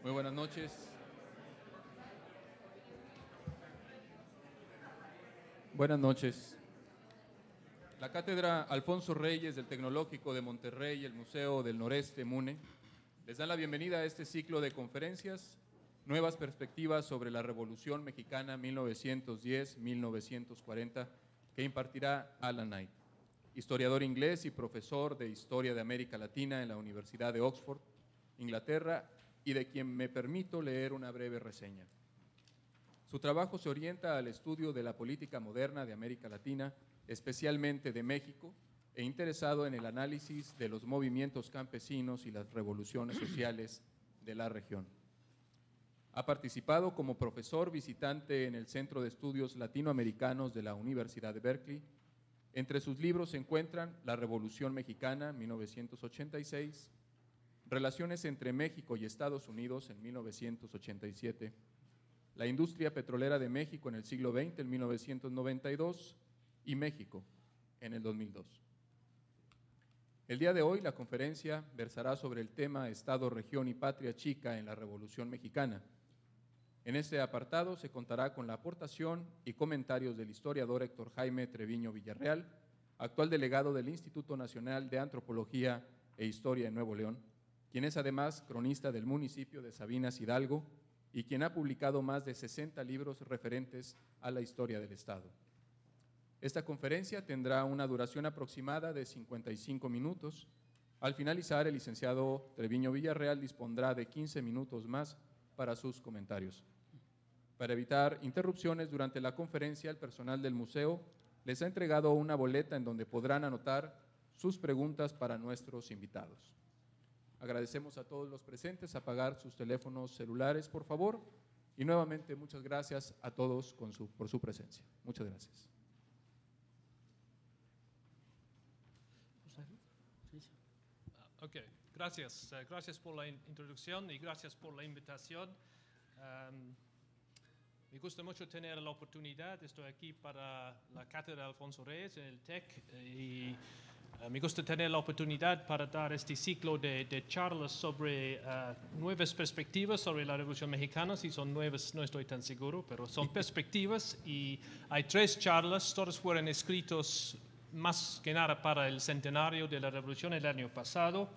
Muy buenas noches. Buenas noches. La Cátedra Alfonso Reyes del Tecnológico de Monterrey y el Museo del Noreste, MUNE, les dan la bienvenida a este ciclo de conferencias, Nuevas Perspectivas sobre la Revolución Mexicana 1910-1940, que impartirá Alan Knight, historiador inglés y profesor de Historia de América Latina en la Universidad de Oxford, Inglaterra, y de quien me permito leer una breve reseña. Su trabajo se orienta al estudio de la política moderna de América Latina, especialmente de México, e interesado en el análisis de los movimientos campesinos y las revoluciones sociales de la región. Ha participado como profesor visitante en el Centro de Estudios Latinoamericanos de la Universidad de Berkeley. Entre sus libros se encuentran La Revolución Mexicana, 1986, Relaciones entre México y Estados Unidos en 1987, La industria petrolera de México en el siglo XX en 1992 y México en el 2002. El día de hoy la conferencia versará sobre el tema Estado, Región y Patria Chica en la Revolución Mexicana. En este apartado se contará con la aportación y comentarios del historiador Héctor Jaime Treviño Villarreal, actual delegado del Instituto Nacional de Antropología e Historia en Nuevo León, quien es además cronista del municipio de Sabinas Hidalgo y quien ha publicado más de 60 libros referentes a la historia del Estado. Esta conferencia tendrá una duración aproximada de 55 minutos. Al finalizar, el licenciado Treviño Villarreal dispondrá de 15 minutos más para sus comentarios. Para evitar interrupciones durante la conferencia, el personal del museo les ha entregado una boleta en donde podrán anotar sus preguntas para nuestros invitados. Agradecemos a todos los presentes apagar sus teléfonos celulares, por favor, y nuevamente muchas gracias a todos por su presencia. Muchas gracias. Ok, gracias. Gracias por la introducción y gracias por la invitación. Me gusta mucho tener la oportunidad. Estoy aquí para la Cátedra Alfonso Reyes en el TEC y me gusta tener la oportunidad para dar este ciclo de charlas sobre nuevas perspectivas sobre la Revolución Mexicana. Si son nuevas no estoy tan seguro, pero son perspectivas y hay 3 charlas, todos fueron escritos más que nada para el centenario de la Revolución el año pasado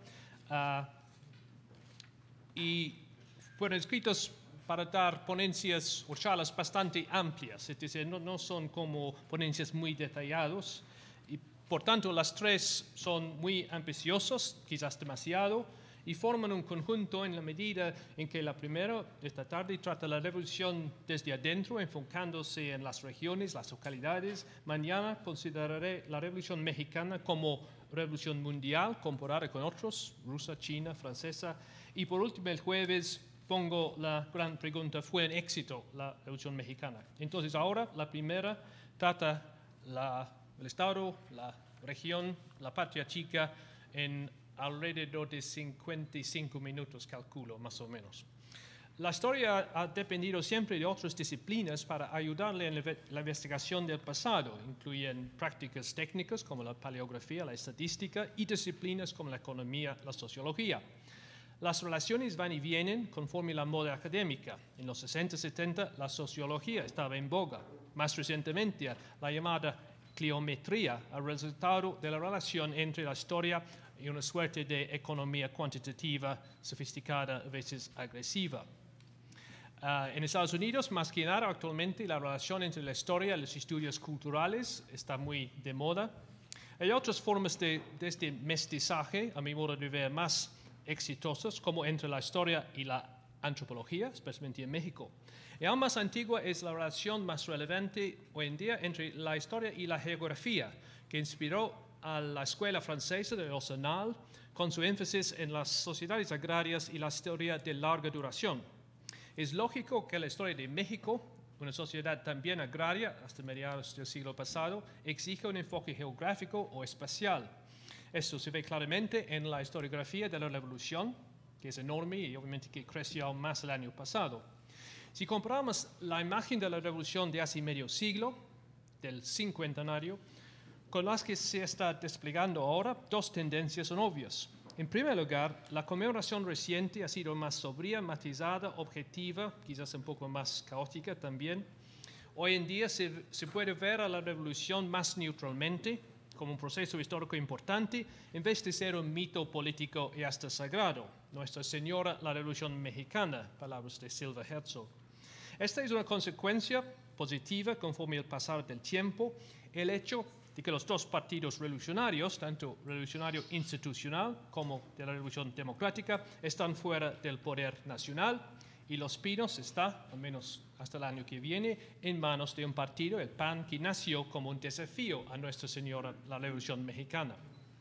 y fueron escritos para dar ponencias o charlas bastante amplias, es decir, no son como ponencias muy detalladas. Por tanto, las 3 son muy ambiciosas, quizás demasiado, y forman un conjunto en la medida en que la primera, esta tarde, trata la revolución desde adentro, enfocándose en las regiones, las localidades. Mañana consideraré la revolución mexicana como revolución mundial, comparada con otros, rusa, china, francesa. Y por último, el jueves, pongo la gran pregunta, ¿fue un éxito la revolución mexicana? Entonces, ahora la primera trata el Estado, la región, la patria chica, en alrededor de 55 minutos, calculo, más o menos. La historia ha dependido siempre de otras disciplinas para ayudarle en la investigación del pasado. Incluyen prácticas técnicas como la paleografía, la estadística y disciplinas como la economía, la sociología. Las relaciones van y vienen conforme la moda académica. En los 60 y 70 la sociología estaba en boga. Más recientemente la llamada cliometría, el resultado de la relación entre la historia y una suerte de economía cuantitativa, sofisticada, a veces agresiva. En Estados Unidos, más que nada, actualmente la relación entre la historia y los estudios culturales está muy de moda. Hay otras formas de este mestizaje, a mi modo de ver, más exitosas, como entre la historia y la antropología, especialmente en México. Y aún más antigua es la relación más relevante hoy en día entre la historia y la geografía, que inspiró a la escuela francesa de Lausanne con su énfasis en las sociedades agrarias y la historia de larga duración. Es lógico que la historia de México, una sociedad también agraria hasta mediados del siglo pasado, exija un enfoque geográfico o espacial. Esto se ve claramente en la historiografía de la Revolución, que es enorme y obviamente que creció aún más el año pasado. Si comparamos la imagen de la Revolución de hace medio siglo, del cincuentenario, con las que se está desplegando ahora, 2 tendencias son obvias. En primer lugar, la conmemoración reciente ha sido más sobria, matizada, objetiva, quizás un poco más caótica también. Hoy en día se puede ver a la revolución más neutralmente, como un proceso histórico importante, en vez de ser un mito político y hasta sagrado. Nuestra Señora, la Revolución Mexicana, palabras de Silva Herzog. Esta es una consecuencia positiva conforme al pasar del tiempo, el hecho de que los dos partidos revolucionarios, tanto revolucionario institucional como de la revolución democrática, están fuera del poder nacional y Los Pinos está, al menos hasta el año que viene, en manos de un partido, el PAN, que nació como un desafío a Nuestra Señora, la Revolución Mexicana.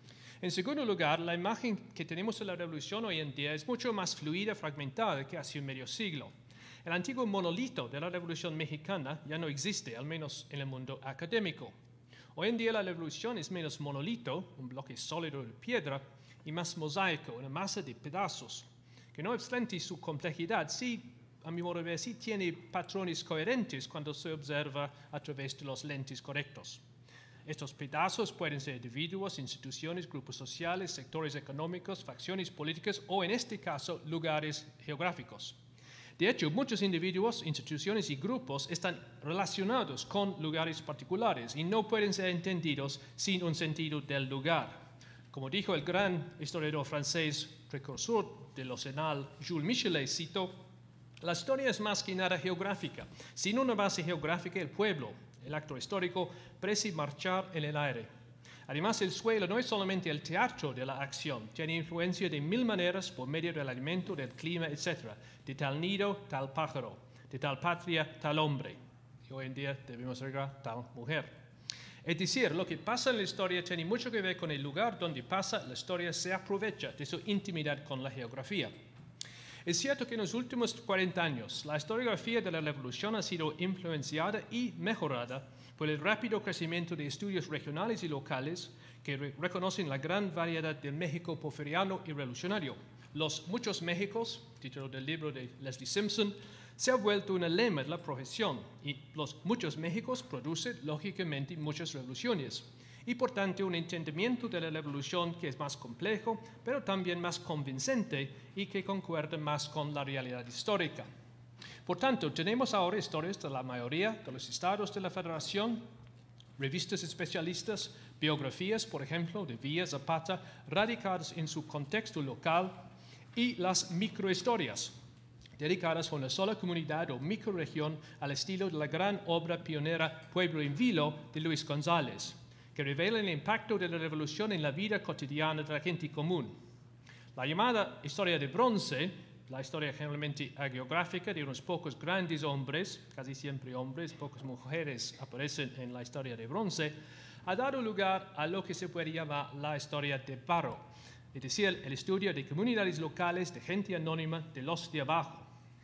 En segundo lugar, la imagen que tenemos de la revolución hoy en día es mucho más fluida, fragmentada que hace un medio siglo. El antiguo monolito de la Revolución Mexicana ya no existe, al menos en el mundo académico. Hoy en día la revolución es menos monolito, un bloque sólido de piedra, y más mosaico, una masa de pedazos, que no obstante su complejidad, sí, a mi modo de ver, sí tiene patrones coherentes cuando se observa a través de los lentes correctos. Estos pedazos pueden ser individuos, instituciones, grupos sociales, sectores económicos, facciones políticas o, en este caso, lugares geográficos. De hecho, muchos individuos, instituciones y grupos están relacionados con lugares particulares y no pueden ser entendidos sin un sentido del lugar. Como dijo el gran historiador francés precursor de Lausenal, Jules Michelet, citó: la historia es más que nada geográfica. Sin una base geográfica, el pueblo, el acto histórico, parece marchar en el aire. Además, el suelo no es solamente el teatro de la acción, tiene influencia de mil maneras por medio del alimento, del clima, etc. De tal nido, tal pájaro, de tal patria, tal hombre. Y hoy en día debemos agregar tal mujer. Es decir, lo que pasa en la historia tiene mucho que ver con el lugar donde pasa. La historia se aprovecha de su intimidad con la geografía. Es cierto que en los últimos 40 años la historiografía de la revolución ha sido influenciada y mejorada por el rápido crecimiento de estudios regionales y locales que reconocen la gran variedad del México porfiriano y revolucionario. Los muchos Méxicos, título del libro de Leslie Simpson, se ha vuelto un lema de la profesión y los muchos Méxicos producen lógicamente muchas revoluciones y por tanto un entendimiento de la revolución que es más complejo, pero también más convincente y que concuerda más con la realidad histórica. Por tanto, tenemos ahora historias de la mayoría de los estados de la Federación, revistas especialistas, biografías, por ejemplo, de Villa Zapata, radicadas en su contexto local, y las microhistorias, dedicadas a una sola comunidad o microrregión al estilo de la gran obra pionera Pueblo en Vilo de Luis González, que revela el impacto de la revolución en la vida cotidiana de la gente común. La llamada historia de bronce, la historia generalmente hagiográfica de unos pocos grandes hombres, casi siempre hombres, pocas mujeres aparecen en la historia de bronce, ha dado lugar a lo que se puede llamar la historia de barro, es decir, el estudio de comunidades locales, de gente anónima, de los de abajo.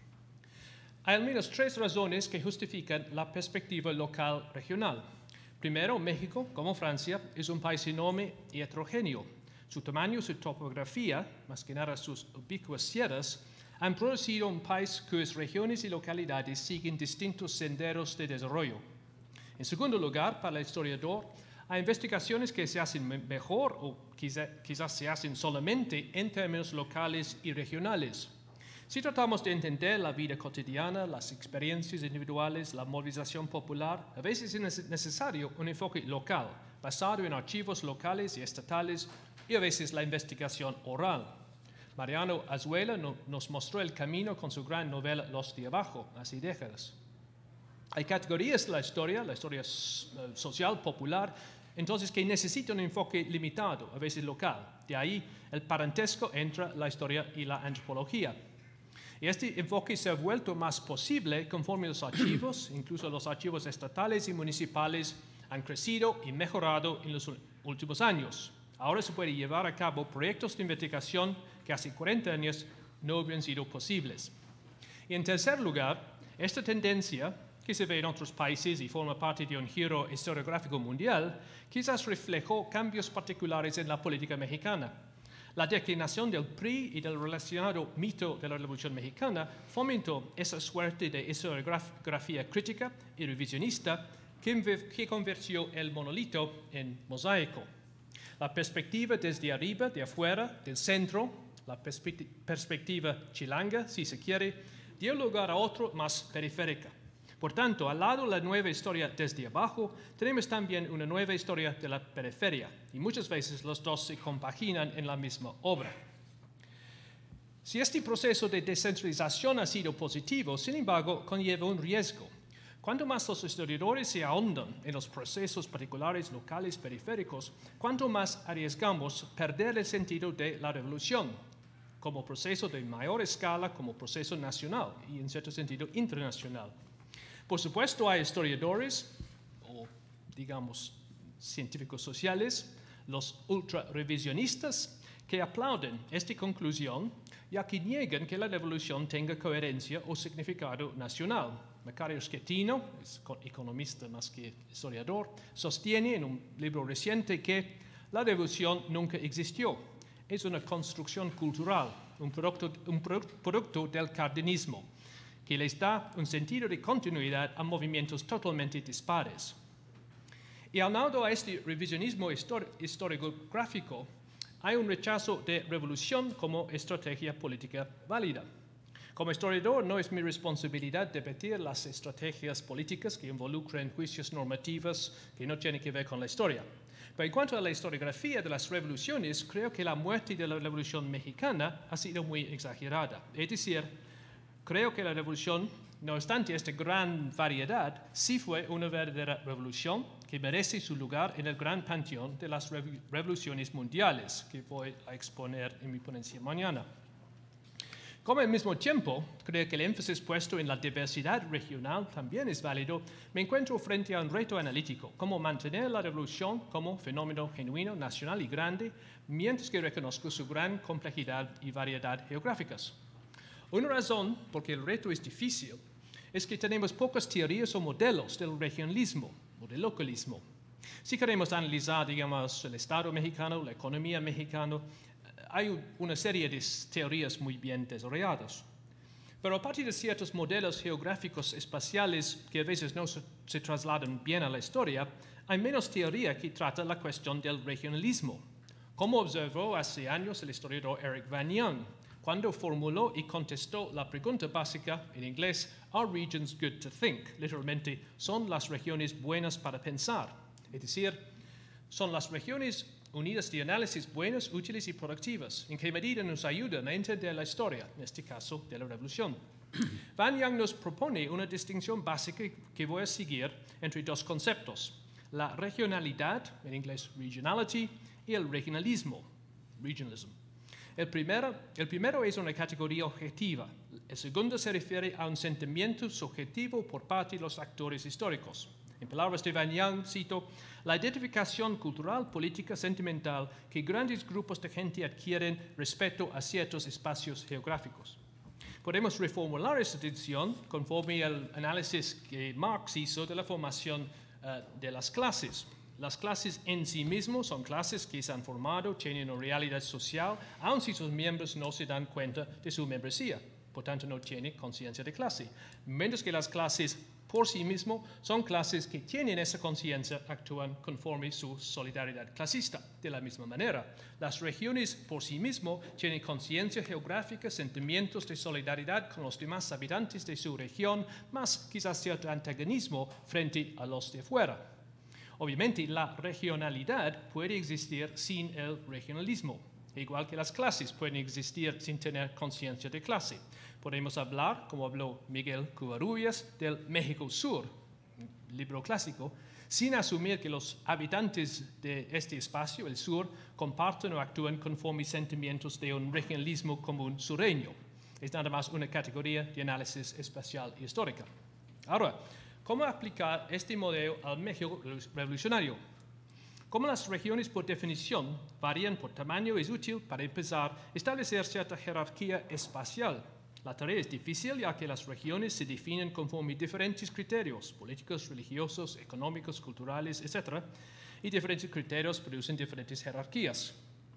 Hay al menos tres razones que justifican la perspectiva local regional. Primero, México, como Francia, es un país enorme y heterogéneo. Su tamaño, su topografía, más que nada sus ubicuas sierras, han producido un país cuyas regiones y localidades siguen distintos senderos de desarrollo. En segundo lugar, para el historiador, hay investigaciones que se hacen mejor o quizás se hacen solamente en términos locales y regionales. Si tratamos de entender la vida cotidiana, las experiencias individuales, la movilización popular, a veces es necesario un enfoque local, basado en archivos locales y estatales, y a veces la investigación oral. Mariano Azuela nos mostró el camino con su gran novela Los de Abajo, hace décadas. Hay categorías de la historia social, popular, entonces que necesitan un enfoque limitado, a veces local. De ahí el parentesco entre la historia y la antropología. Y este enfoque se ha vuelto más posible conforme los archivos, incluso los archivos estatales y municipales, han crecido y mejorado en los últimos años. Ahora se puede llevar a cabo proyectos de investigación que hace 40 años no habían sido posibles. Y en tercer lugar, esta tendencia, que se ve en otros países y forma parte de un giro historiográfico mundial, quizás reflejó cambios particulares en la política mexicana. La declinación del PRI y del relacionado mito de la Revolución Mexicana fomentó esa suerte de historiografía crítica y revisionista que convirtió el monolito en mosaico. La perspectiva desde arriba, de afuera, del centro, la perspectiva chilanga, si se quiere, dio lugar a otra más periférica. Por tanto, al lado de la nueva historia desde abajo, tenemos también una nueva historia de la periferia, y muchas veces los dos se compaginan en la misma obra. Si este proceso de descentralización ha sido positivo, sin embargo, conlleva un riesgo. Cuanto más los historiadores se ahondan en los procesos particulares, locales, periféricos, cuanto más arriesgamos perder el sentido de la revolución, como proceso de mayor escala, como proceso nacional y, en cierto sentido, internacional. Por supuesto, hay historiadores, o digamos científicos sociales, los ultra-revisionistas, que aplauden esta conclusión, ya que niegan que la revolución tenga coherencia o significado nacional. Macario Schettino, es economista más que historiador, sostiene en un libro reciente que la revolución nunca existió. Es una construcción cultural, un producto del cardenismo, que les da un sentido de continuidad a movimientos totalmente dispares. Y aunado a este revisionismo historiográfico, hay un rechazo de revolución como estrategia política válida. Como historiador, no es mi responsabilidad debatir las estrategias políticas que involucran juicios normativos que no tienen que ver con la historia. Pero en cuanto a la historiografía de las revoluciones, creo que la muerte de la Revolución Mexicana ha sido muy exagerada. Es decir, creo que la revolución, no obstante esta gran variedad, sí fue una verdadera revolución que merece su lugar en el gran panteón de las revoluciones mundiales, que voy a exponer en mi ponencia mañana. Como al mismo tiempo, creo que el énfasis puesto en la diversidad regional también es válido, me encuentro frente a un reto analítico, cómo mantener la revolución como fenómeno genuino, nacional y grande, mientras que reconozco su gran complejidad y variedad geográficas. Una razón por que el reto es difícil es que tenemos pocas teorías o modelos del regionalismo o del localismo. Si queremos analizar, digamos, el Estado mexicano, la economía mexicana, hay una serie de teorías muy bien desarrolladas. Pero a partir de ciertos modelos geográficos espaciales que a veces no se trasladan bien a la historia, hay menos teoría que trata la cuestión del regionalismo, como observó hace años el historiador Eric Van Young, cuando formuló y contestó la pregunta básica en inglés, "Are regions good to think?", literalmente, ¿son las regiones buenas para pensar? Es decir, ¿son las regiones unidas de análisis buenas, útiles y productivas? ¿En qué medida nos ayudan a entender la historia, en este caso de la revolución? Van Young nos propone una distinción básica que voy a seguir entre dos conceptos, la regionalidad, en inglés regionality, y el regionalismo, regionalism. El primero es una categoría objetiva, el segundo se refiere a un sentimiento subjetivo por parte de los actores históricos. En palabras de Van Young, cito, la identificación cultural, política, sentimental que grandes grupos de gente adquieren respecto a ciertos espacios geográficos. Podemos reformular esta distinción conforme al análisis que Marx hizo de la formación de las clases. Las clases en sí mismas son clases que se han formado, tienen una realidad social, aun si sus miembros no se dan cuenta de su membresía. Por tanto, no tienen conciencia de clase. Mientras que las clases por sí mismas son clases que tienen esa conciencia, actúan conforme su solidaridad clasista. De la misma manera, las regiones por sí mismas tienen conciencia geográfica, sentimientos de solidaridad con los demás habitantes de su región, más quizás cierto antagonismo frente a los de fuera. Obviamente, la regionalidad puede existir sin el regionalismo, igual que las clases pueden existir sin tener conciencia de clase. Podemos hablar, como habló Miguel Covarrubias, del México Sur, un libro clásico, sin asumir que los habitantes de este espacio, el sur, comparten o actúan conforme sentimientos de un regionalismo común sureño. Es nada más una categoría de análisis espacial y histórica. Ahora, ¿cómo aplicar este modelo al México revolucionario? Como las regiones por definición varían por tamaño, es útil, para empezar, establecer cierta jerarquía espacial. La tarea es difícil ya que las regiones se definen conforme diferentes criterios políticos, religiosos, económicos, culturales, etc. Y diferentes criterios producen diferentes jerarquías.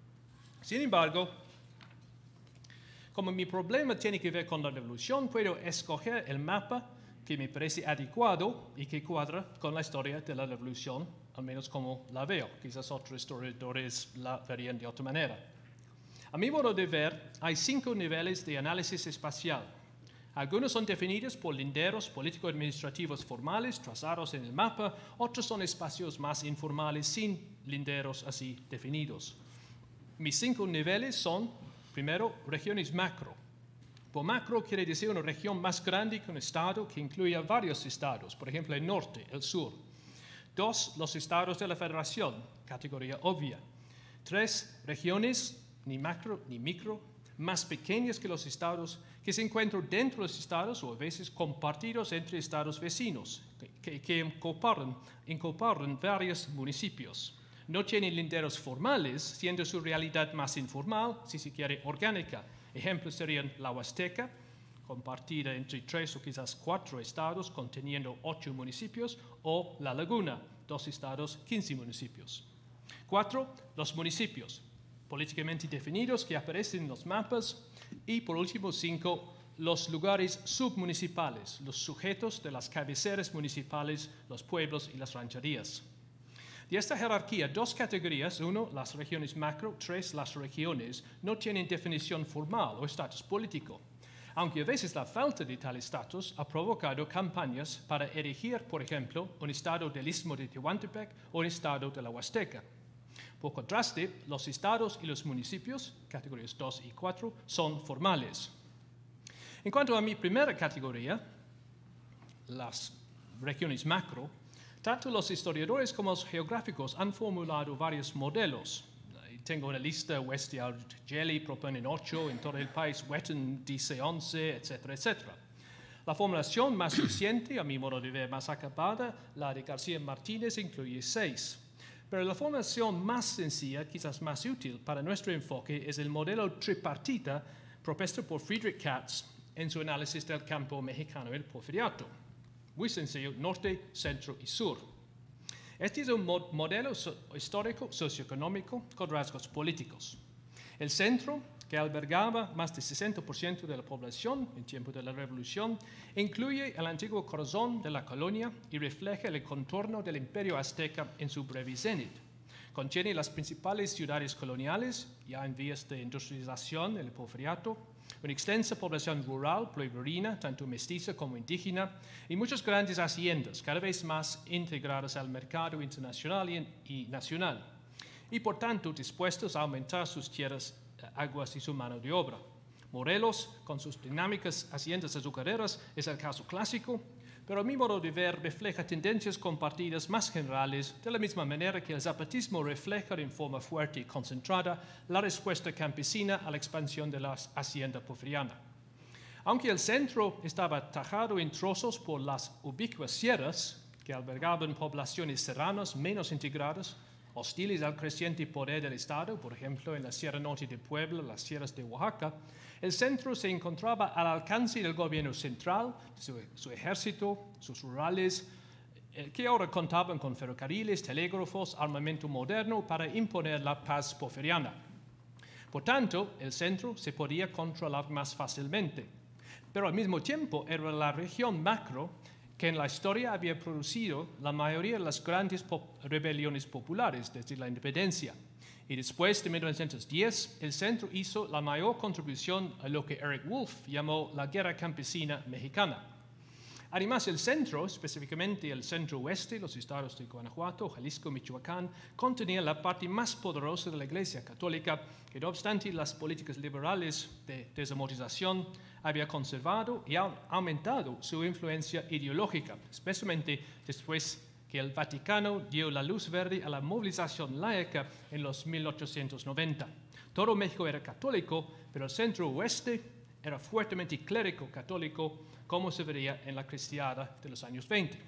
Sin embargo, como mi problema tiene que ver con la revolución, puedo escoger el mapa que me parece adecuado y que cuadra con la historia de la revolución, al menos como la veo. Quizás otros historiadores la verían de otra manera. A mi modo de ver, hay 5 niveles de análisis espacial. Algunos son definidos por linderos político-administrativos formales trazados en el mapa, otros son espacios más informales sin linderos así definidos. Mis 5 niveles son, primero, regiones macro. Por macro quiere decir una región más grande que un estado que incluya varios estados, por ejemplo el norte, el sur. 2, los estados de la federación, categoría obvia. 3, regiones, ni macro ni micro, más pequeñas que los estados, que se encuentran dentro de los estados o a veces compartidos entre estados vecinos, que incorporan varios municipios. No tienen linderos formales, siendo su realidad más informal, si se quiere orgánica. Ejemplos serían la Huasteca, compartida entre 3 o quizás 4 estados, conteniendo 8 municipios, o La Laguna, 2 estados, 15 municipios. 4, los municipios, políticamente definidos, que aparecen en los mapas. Y por último, 5, los lugares submunicipales, los sujetos de las cabeceras municipales, los pueblos y las rancherías. De esta jerarquía, 2 categorías, 1, las regiones macro, 3, las regiones, no tienen definición formal o estatus político, aunque a veces la falta de tal estatus ha provocado campañas para erigir, por ejemplo, un estado del Istmo de Tehuantepec o un estado de la Huasteca. Por contraste, los estados y los municipios, categorías 2 y 4, son formales. En cuanto a mi primera categoría, las regiones macro, tanto los historiadores como los geográficos han formulado varios modelos. Tengo una lista: Westphal Jelly proponen 8, en todo el país Whetten dice 11, etcétera, etcétera. La formulación más reciente, a mi modo de ver más acabada, la de García Martínez, incluye 6. Pero la formulación más sencilla, quizás más útil para nuestro enfoque, es el modelo tripartita propuesto por Friedrich Katz en su análisis del campo mexicano del Porfiriato. Muy sencillo: norte, centro y sur. Este es un modelo histórico socioeconómico con rasgos políticos. El centro, que albergaba más del 60% de la población en tiempo de la Revolución, incluye el antiguo corazón de la colonia y refleja el contorno del imperio azteca en su breve cenit. Contiene las principales ciudades coloniales, ya en vías de industrialización en el Porfiriato, una extensa población rural, pueblerina, tanto mestiza como indígena, y muchas grandes haciendas, cada vez más integradas al mercado internacional y nacional, y por tanto dispuestos a aumentar sus tierras, aguas y su mano de obra. Morelos, con sus dinámicas haciendas azucareras, es el caso clásico, pero a mi modo de ver refleja tendencias compartidas más generales, de la misma manera que el zapatismo refleja en forma fuerte y concentrada la respuesta campesina a la expansión de la hacienda porfiriana. Aunque el centro estaba tajado en trozos por las ubicuas sierras, que albergaban poblaciones serranas menos integradas, hostiles al creciente poder del Estado, por ejemplo en la Sierra Norte de Puebla, las sierras de Oaxaca, el centro se encontraba al alcance del gobierno central, su ejército, sus rurales, que ahora contaban con ferrocarriles, telégrafos, armamento moderno para imponer la paz porfiriana. Por tanto, el centro se podía controlar más fácilmente, pero al mismo tiempo era la región macro que en la historia había producido la mayoría de las grandes rebeliones populares desde la independencia. Y después de 1910, el centro hizo la mayor contribución a lo que Eric Wolf llamó la guerra campesina mexicana. Además, el centro, específicamente el centro oeste, los estados de Guanajuato, Jalisco, Michoacán, contenía la parte más poderosa de la Iglesia Católica, que no obstante las políticas liberales de desamortización había conservado y aumentado su influencia ideológica, especialmente después que el Vaticano dio la luz verde a la movilización laica en los 1890. Todo México era católico, pero el centro oeste era fuertemente clérico católico, como se vería en la cristiada de los años 20.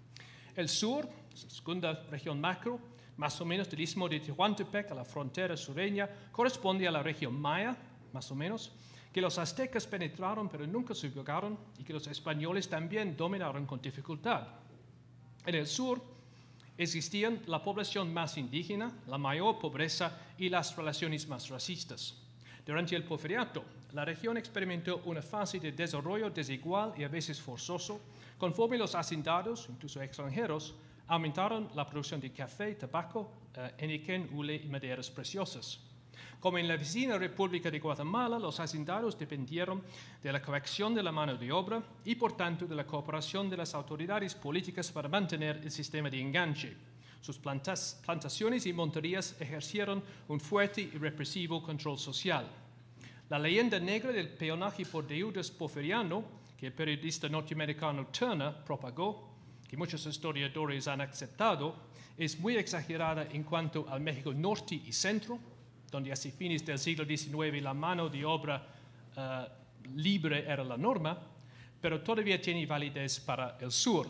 El sur, la segunda región macro, más o menos del Istmo de Tehuantepec a la frontera sureña, corresponde a la región maya, más o menos, que los aztecas penetraron pero nunca subyugaron y que los españoles también dominaron con dificultad. En el sur existían la población más indígena, la mayor pobreza y las relaciones más racistas. Durante el Porfiriato, la región experimentó una fase de desarrollo desigual y a veces forzoso, conforme los hacendados, incluso extranjeros, aumentaron la producción de café, tabaco, henequén, hule y maderas preciosas. Como en la vecina República de Guatemala, los hacendados dependieron de la coacción de la mano de obra y, por tanto, de la cooperación de las autoridades políticas para mantener el sistema de enganche. Sus plantaciones y monterías ejercieron un fuerte y represivo control social. La leyenda negra del peonaje por deudas porfiriano, que el periodista norteamericano Turner propagó, que muchos historiadores han aceptado, es muy exagerada en cuanto al México norte y centro, donde hacia fines del siglo XIX la mano de obra libre era la norma, pero todavía tiene validez para el sur.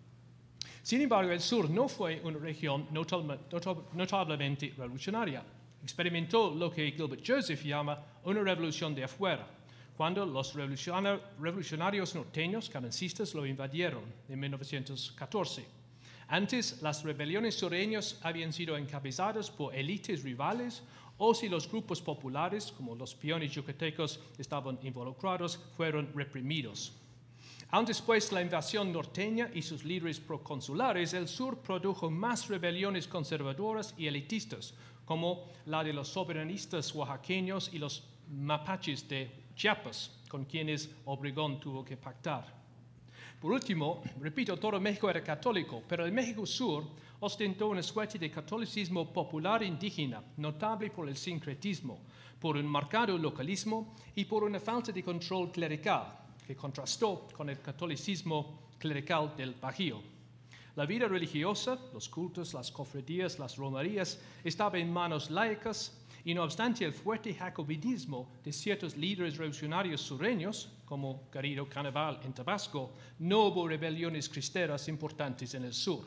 Sin embargo, el sur no fue una región notablemente revolucionaria. Experimentó lo que Gilbert Joseph llama una revolución de afuera, cuando los revolucionarios norteños carancistas lo invadieron en 1914. Antes, las rebeliones sureñas habían sido encabezadas por élites rivales, o si los grupos populares, como los peones yucatecos, estaban involucrados, fueron reprimidos. Aún después de la invasión norteña y sus líderes proconsulares, el sur produjo más rebeliones conservadoras y elitistas, como la de los soberanistas oaxaqueños y los mapaches de Chiapas, con quienes Obregón tuvo que pactar. Por último, repito, todo México era católico, pero el México Sur ostentó una suerte de catolicismo popular indígena, notable por el sincretismo, por un marcado localismo y por una falta de control clerical, que contrastó con el catolicismo clerical del Bajío. La vida religiosa, los cultos, las cofradías, las romerías, estaba en manos laicas y no obstante el fuerte jacobinismo de ciertos líderes revolucionarios sureños, como Garrido Canabal en Tabasco, no hubo rebeliones cristeras importantes en el sur.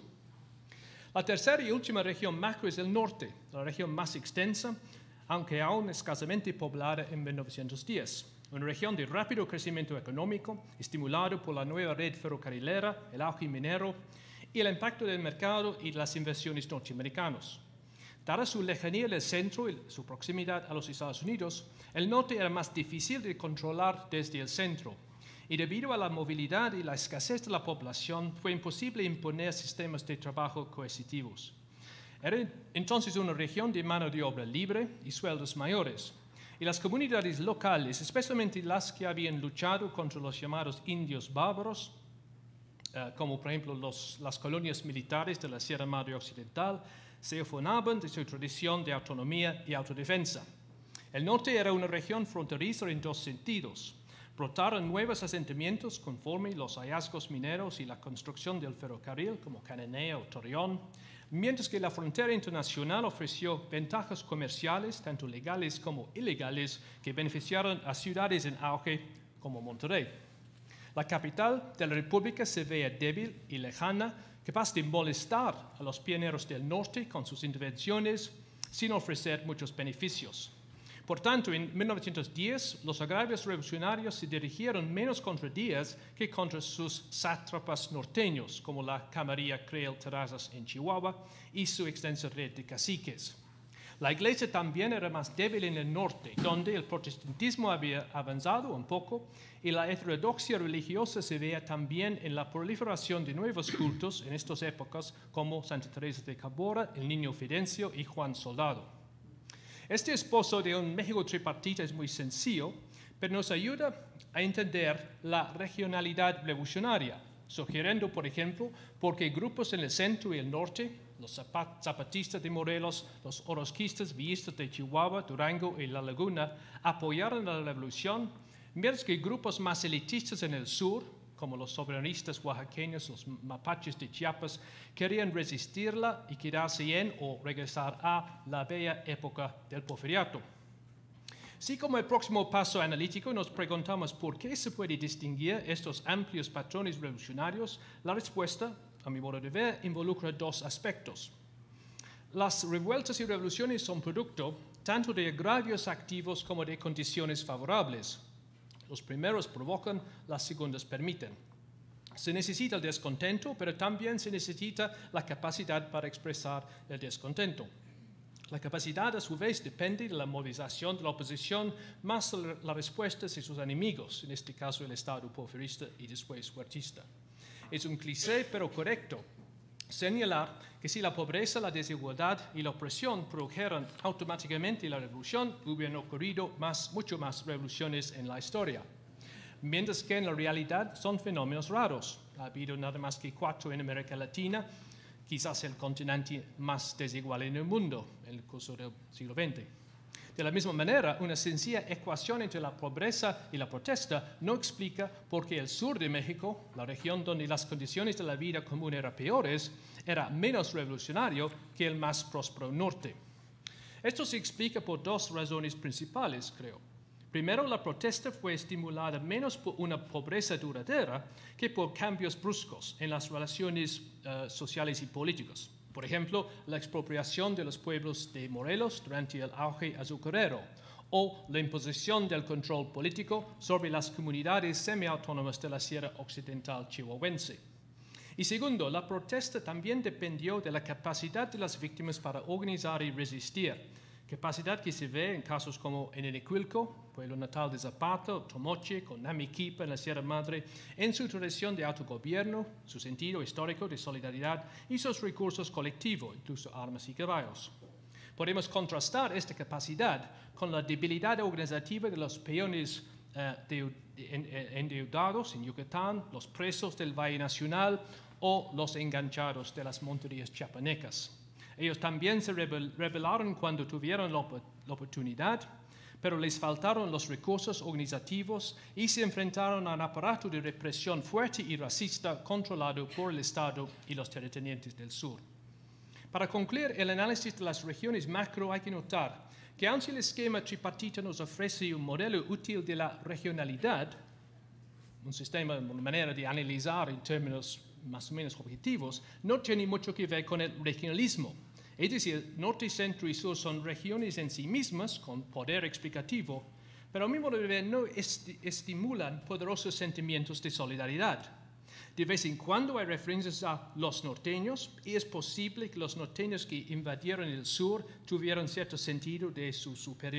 La tercera y última región macro es el norte, la región más extensa, aunque aún escasamente poblada en 1910. Una región de rápido crecimiento económico, estimulado por la nueva red ferrocarrilera, el auge minero y el impacto del mercado y de las inversiones norteamericanas. Dada su lejanía del centro y su proximidad a los Estados Unidos, el norte era más difícil de controlar desde el centro, y debido a la movilidad y la escasez de la población, fue imposible imponer sistemas de trabajo coercitivos. Era entonces una región de mano de obra libre y sueldos mayores, y las comunidades locales, especialmente las que habían luchado contra los llamados indios bárbaros, como por ejemplo las colonias militares de la Sierra Madre Occidental, se afanaban de su tradición de autonomía y autodefensa. El norte era una región fronteriza en dos sentidos. Brotaron nuevos asentamientos conforme los hallazgos mineros y la construcción del ferrocarril, como Cananea o Torreón, mientras que la frontera internacional ofreció ventajas comerciales, tanto legales como ilegales, que beneficiaron a ciudades en auge como Monterrey. La capital de la República se veía débil y lejana, capaz de molestar a los pioneros del norte con sus intervenciones sin ofrecer muchos beneficios. Por tanto, en 1910, los agravios revolucionarios se dirigieron menos contra Díaz que contra sus sátrapas norteños, como la Camarilla Creel Terrazas en Chihuahua y su extensa red de caciques. La iglesia también era más débil en el norte, donde el protestantismo había avanzado un poco y la heterodoxia religiosa se veía también en la proliferación de nuevos cultos en estas épocas, como Santa Teresa de Cabora, el Niño Fidencio y Juan Soldado. Este esposo de un México tripartita es muy sencillo, pero nos ayuda a entender la regionalidad revolucionaria, sugiriendo, por ejemplo, por qué grupos en el centro y el norte, los zapatistas de Morelos, los orozquistas, villistas de Chihuahua, Durango y La Laguna, apoyaron la revolución, mientras que grupos más elitistas en el sur, como los soberanistas oaxaqueños, los mapaches de Chiapas, querían resistirla y quedarse en o regresar a la bella época del Porfiriato. Así como el próximo paso analítico nos preguntamos por qué se puede distinguir estos amplios patrones revolucionarios, la respuesta, a mi modo de ver, involucra dos aspectos. Las revueltas y revoluciones son producto tanto de agravios activos como de condiciones favorables. Los primeros provocan, las segundas permiten. Se necesita el descontento, pero también se necesita la capacidad para expresar el descontento. La capacidad, a su vez, depende de la movilización de la oposición más las respuestas de sus enemigos, en este caso el Estado porfirista y después huertista. Es un cliché, pero correcto, señalar que si la pobreza, la desigualdad y la opresión produjeran automáticamente la revolución, hubieran ocurrido mucho más revoluciones en la historia. Mientras que en la realidad son fenómenos raros. Ha habido nada más que 4 en América Latina, quizás el continente más desigual en el mundo en el curso del siglo XX. De la misma manera, una sencilla ecuación entre la pobreza y la protesta no explica por qué el sur de México, la región donde las condiciones de la vida común eran peores, era menos revolucionario que el más próspero norte. Esto se explica por 2 razones principales, creo. Primero, la protesta fue estimulada menos por una pobreza duradera que por cambios bruscos en las relaciones sociales y políticas. Por ejemplo, la expropiación de los pueblos de Morelos durante el auge azucarero o la imposición del control político sobre las comunidades semiautónomas de la Sierra Occidental chihuahuense. Y segundo, la protesta también dependió de la capacidad de las víctimas para organizar y resistir, capacidad que se ve en casos como en Enecuilco, pueblo natal de Zapata, o Tomoche, con Namiquipa en la Sierra Madre, en su tradición de autogobierno, su sentido histórico de solidaridad y sus recursos colectivos, incluso armas y caballos. Podemos contrastar esta capacidad con la debilidad organizativa de los peones endeudados en Yucatán, los presos del Valle Nacional o los enganchados de las montañas chiapanecas. Ellos también se rebelaron cuando tuvieron la oportunidad, pero les faltaron los recursos organizativos y se enfrentaron a un aparato de represión fuerte y racista controlado por el Estado y los terratenientes del sur. Para concluir el análisis de las regiones macro hay que notar que aunque el esquema tripartita nos ofrece un modelo útil de la regionalidad, un sistema, una manera de analizar en términos más o menos objetivos, no tiene mucho que ver con el regionalismo. Es decir, norte, centro y sur son regiones en sí mismas con poder explicativo, pero a mi modo de ver no estimulan poderosos sentimientos de solidaridad. De vez en cuando hay referencias a los norteños y es posible que los norteños que invadieron el sur tuvieran cierto sentido de su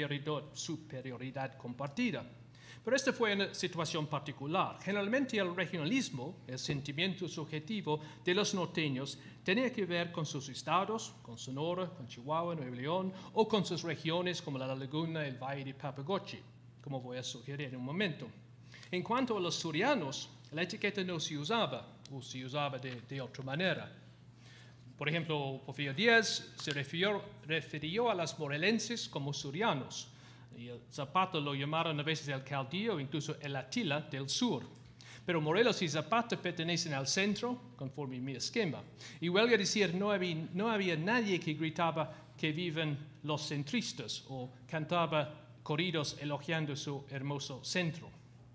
superioridad compartida. Pero esta fue una situación particular. Generalmente el regionalismo, el sentimiento subjetivo de los norteños, tenía que ver con sus estados, con Sonora, con Chihuahua, Nuevo León, o con sus regiones como la Laguna, el Valle de Papagochi, como voy a sugerir en un momento. En cuanto a los surianos, la etiqueta no se usaba, o se usaba de otra manera. Por ejemplo, Porfirio Díaz se refirió a los morelenses como surianos, y Zapata lo llamaron a veces el caudillo, incluso el Atila del sur. Pero Morelos y Zapata pertenecen al centro, conforme mi esquema. Y huelga decir, no había nadie que gritaba que viven los centristas o cantaba corridos elogiando su hermoso centro.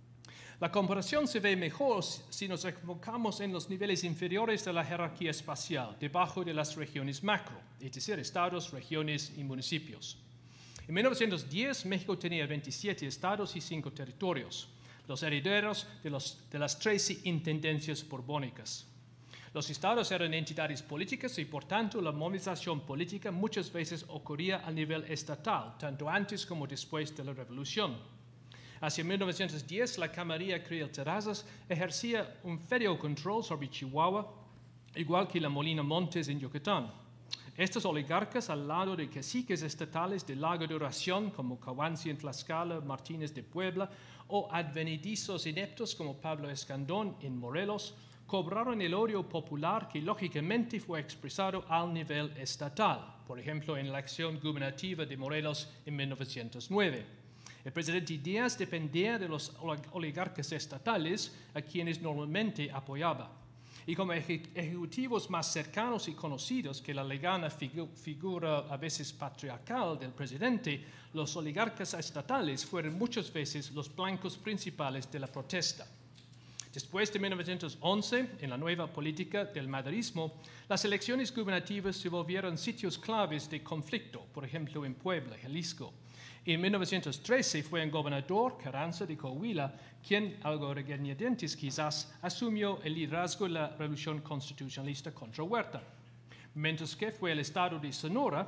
La comparación se ve mejor si nos enfocamos en los niveles inferiores de la jerarquía espacial, debajo de las regiones macro, es decir, estados, regiones y municipios. En 1910, México tenía 27 estados y 5 territorios, los herederos de las 13 intendencias borbónicas. Los estados eran entidades políticas y, por tanto, la movilización política muchas veces ocurría a nivel estatal, tanto antes como después de la Revolución. Hacia 1910, la Camarilla Creel Terrazas ejercía un férreo control sobre Chihuahua, igual que la Molina Montes en Yucatán. Estos oligarcas, al lado de caciques estatales de larga duración como Cahuanzi en Tlaxcala, Martínez de Puebla, o advenedizos ineptos como Pablo Escandón en Morelos, cobraron el odio popular que lógicamente fue expresado al nivel estatal, por ejemplo en la acción gubernativa de Morelos en 1909. El presidente Díaz dependía de los oligarcas estatales a quienes normalmente apoyaba. Y como ejecutivos más cercanos y conocidos que la lejana figura a veces patriarcal del presidente, los oligarcas estatales fueron muchas veces los blancos principales de la protesta. Después de 1911, en la nueva política del maderismo, las elecciones gubernativas se volvieron sitios claves de conflicto, por ejemplo en Puebla, Jalisco. Y en 1913 fue un gobernador, Carranza de Coahuila, quien, algo regañadientes quizás, asumió el liderazgo de la revolución constitucionalista contra Huerta. Mientras que fue el estado de Sonora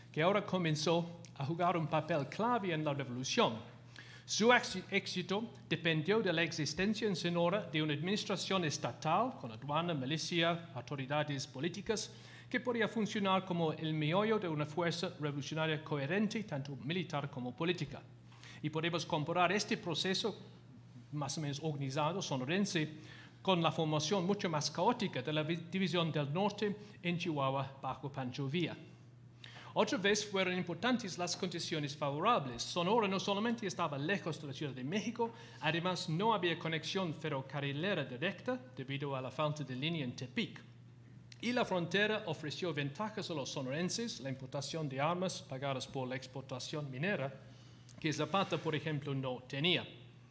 que ahora comenzó a jugar un papel clave en la revolución. Su éxito dependió de la existencia en Sonora de una administración estatal, con aduana, milicia, autoridades políticas, que podía funcionar como el meollo de una fuerza revolucionaria coherente, tanto militar como política. Y podemos comparar este proceso, más o menos organizado, sonorense, con la formación mucho más caótica de la División del Norte en Chihuahua bajo Pancho Villa. Otra vez fueron importantes las condiciones favorables. Sonora no solamente estaba lejos de la Ciudad de México, además no había conexión ferrocarrilera directa debido a la falta de línea en Tepic. Y la frontera ofreció ventajas a los sonorenses, la importación de armas pagadas por la exportación minera, que Zapata, por ejemplo, no tenía.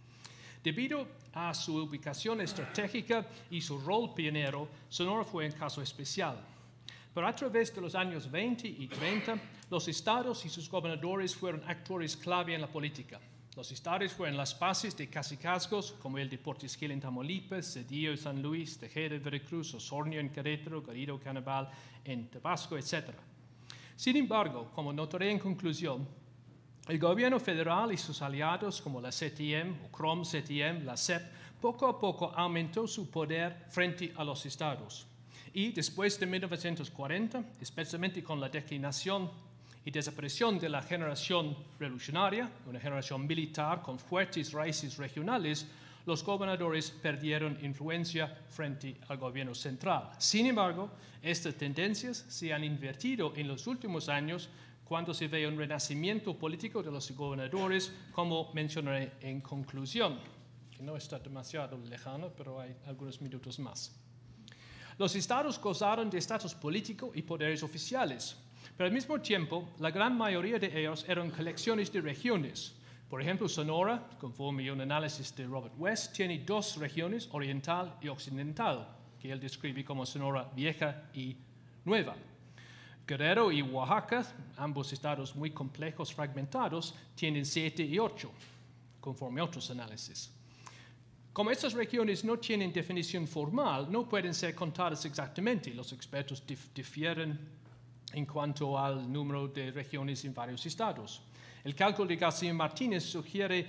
Debido a su ubicación estratégica y su rol pionero, Sonora fue un caso especial. Pero a través de los años 20 y 30, los estados y sus gobernadores fueron actores clave en la política. Los estados fueron las bases de cacicazgos como el de Portisquel en Tamaulipas, Cedillo en San Luis, Tejeda en Veracruz, Osornio en Querétaro, Garrido Canabal en Tabasco, etc. Sin embargo, como notaré en conclusión, el gobierno federal y sus aliados como la CTM, o CROM-CTM, la CEP, poco a poco aumentó su poder frente a los estados. Y después de 1940, especialmente con la declinación y desaparición de la generación revolucionaria, una generación militar con fuertes raíces regionales, los gobernadores perdieron influencia frente al gobierno central. Sin embargo, estas tendencias se han invertido en los últimos años cuando se ve un renacimiento político de los gobernadores, como mencionaré en conclusión, que no está demasiado lejano, pero hay algunos minutos más. Los estados gozaron de estatus político y poderes oficiales, pero al mismo tiempo, la gran mayoría de ellos eran colecciones de regiones. Por ejemplo, Sonora, conforme a un análisis de Robert West, tiene dos regiones, oriental y occidental, que él describe como Sonora vieja y nueva. Guerrero y Oaxaca, ambos estados muy complejos, fragmentados, tienen 7 y 8, conforme a otros análisis. Como estas regiones no tienen definición formal, no pueden ser contadas exactamente. Los expertos difieren en cuanto al número de regiones en varios estados. El cálculo de García Martínez sugiere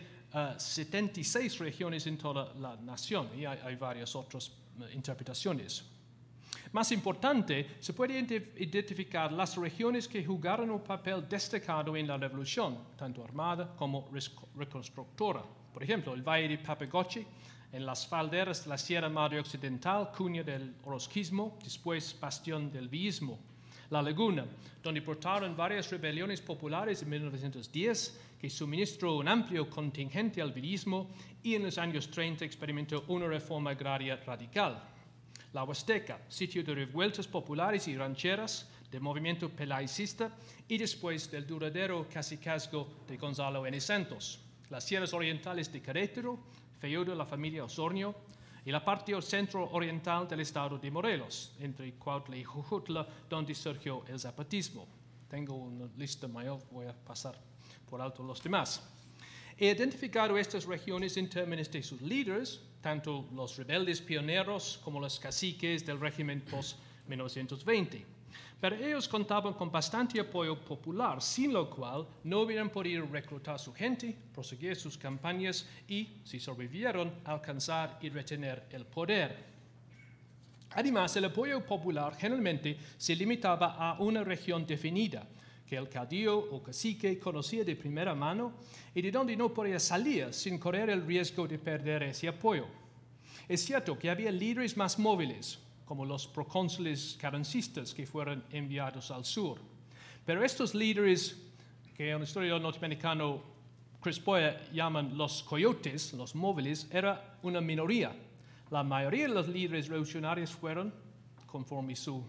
76 regiones en toda la nación, y hay varias otras interpretaciones. Más importante, se puede identificar las regiones que jugaron un papel destacado en la revolución, tanto armada como reconstructora. Por ejemplo, el Valle de Papegoche, en las falderas de la Sierra Madre Occidental, cuña del orozquismo, después bastión del villismo. La Laguna, donde brotaron varias rebeliones populares en 1910, que suministró un amplio contingente al villismo y en los años 30 experimentó una reforma agraria radical. La Huasteca, sitio de revueltas populares y rancheras, del movimiento pelaicista y después del duradero cacicazgo de Gonzalo N. Santos. Las sierras orientales de Querétaro, feudo de la familia Osornio, y la parte centro-oriental del estado de Morelos, entre Cuautla y Jujutla, donde surgió el zapatismo. Tengo una lista mayor, voy a pasar por alto los demás. He identificado estas regiones en términos de sus líderes, tanto los rebeldes pioneros como los caciques del régimen post-1920. Pero ellos contaban con bastante apoyo popular, sin lo cual no hubieran podido reclutar su gente, proseguir sus campañas y, si sobrevivieron, alcanzar y retener el poder. Además, el apoyo popular generalmente se limitaba a una región definida, que el caudillo o cacique conocía de primera mano y de donde no podía salir sin correr el riesgo de perder ese apoyo. Es cierto que había líderes más móviles, como los procónsules carrancistas que fueron enviados al sur. Pero estos líderes, que un historiador norteamericano, Chris Boyer, llaman los coyotes, los móviles, era una minoría. La mayoría de los líderes revolucionarios fueron, conforme su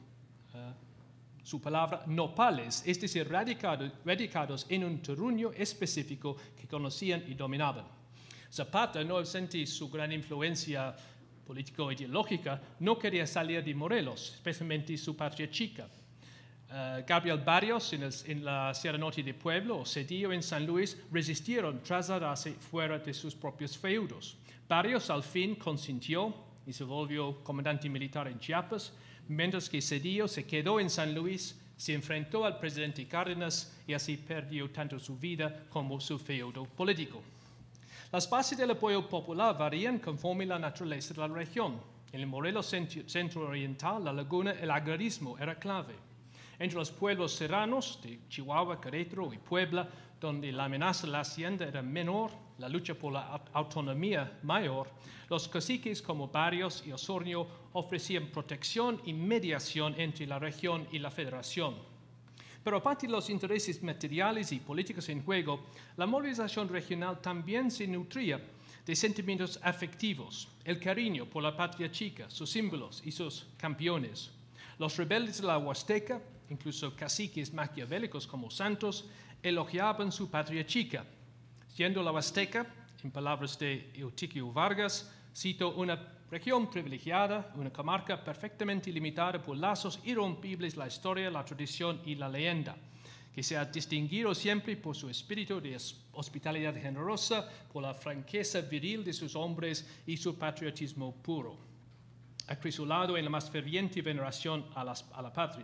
palabra, nopales, es decir, radicados en un terruño específico que conocían y dominaban. Zapata, no obstante su gran influencia político-ideológica, no quería salir de Morelos, especialmente su patria chica. Gabriel Barrios en la Sierra Norte de Puebla o Cedillo en San Luis resistieron trasladarse fuera de sus propios feudos. Barrios al fin consintió y se volvió comandante militar en Chiapas, mientras que Cedillo se quedó en San Luis Se enfrentó al presidente Cárdenas y así perdió tanto su vida como su feudo político. Las bases del apoyo popular varían conforme la naturaleza de la región. En el Morelos centro-oriental, la laguna, el agrarismo era clave. Entre los pueblos serranos de Chihuahua, Querétaro y Puebla, donde la amenaza de la hacienda era menor, la lucha por la autonomía mayor, los caciques como Barrios y Osornio ofrecían protección y mediación entre la región y la federación. Pero aparte de los intereses materiales y políticos en juego, la movilización regional también se nutría de sentimientos afectivos, el cariño por la patria chica, sus símbolos y sus campeones. Los rebeldes de la Huasteca, incluso caciques maquiavélicos como Santos, elogiaban su patria chica. Siendo la Huasteca, en palabras de Eutiquio Vargas, cito, una región privilegiada, una comarca perfectamente limitada por lazos irrompibles, la historia, la tradición y la leyenda, que se ha distinguido siempre por su espíritu de hospitalidad generosa, por la franqueza viril de sus hombres y su patriotismo puro, acrisolado en la más ferviente veneración a la patria.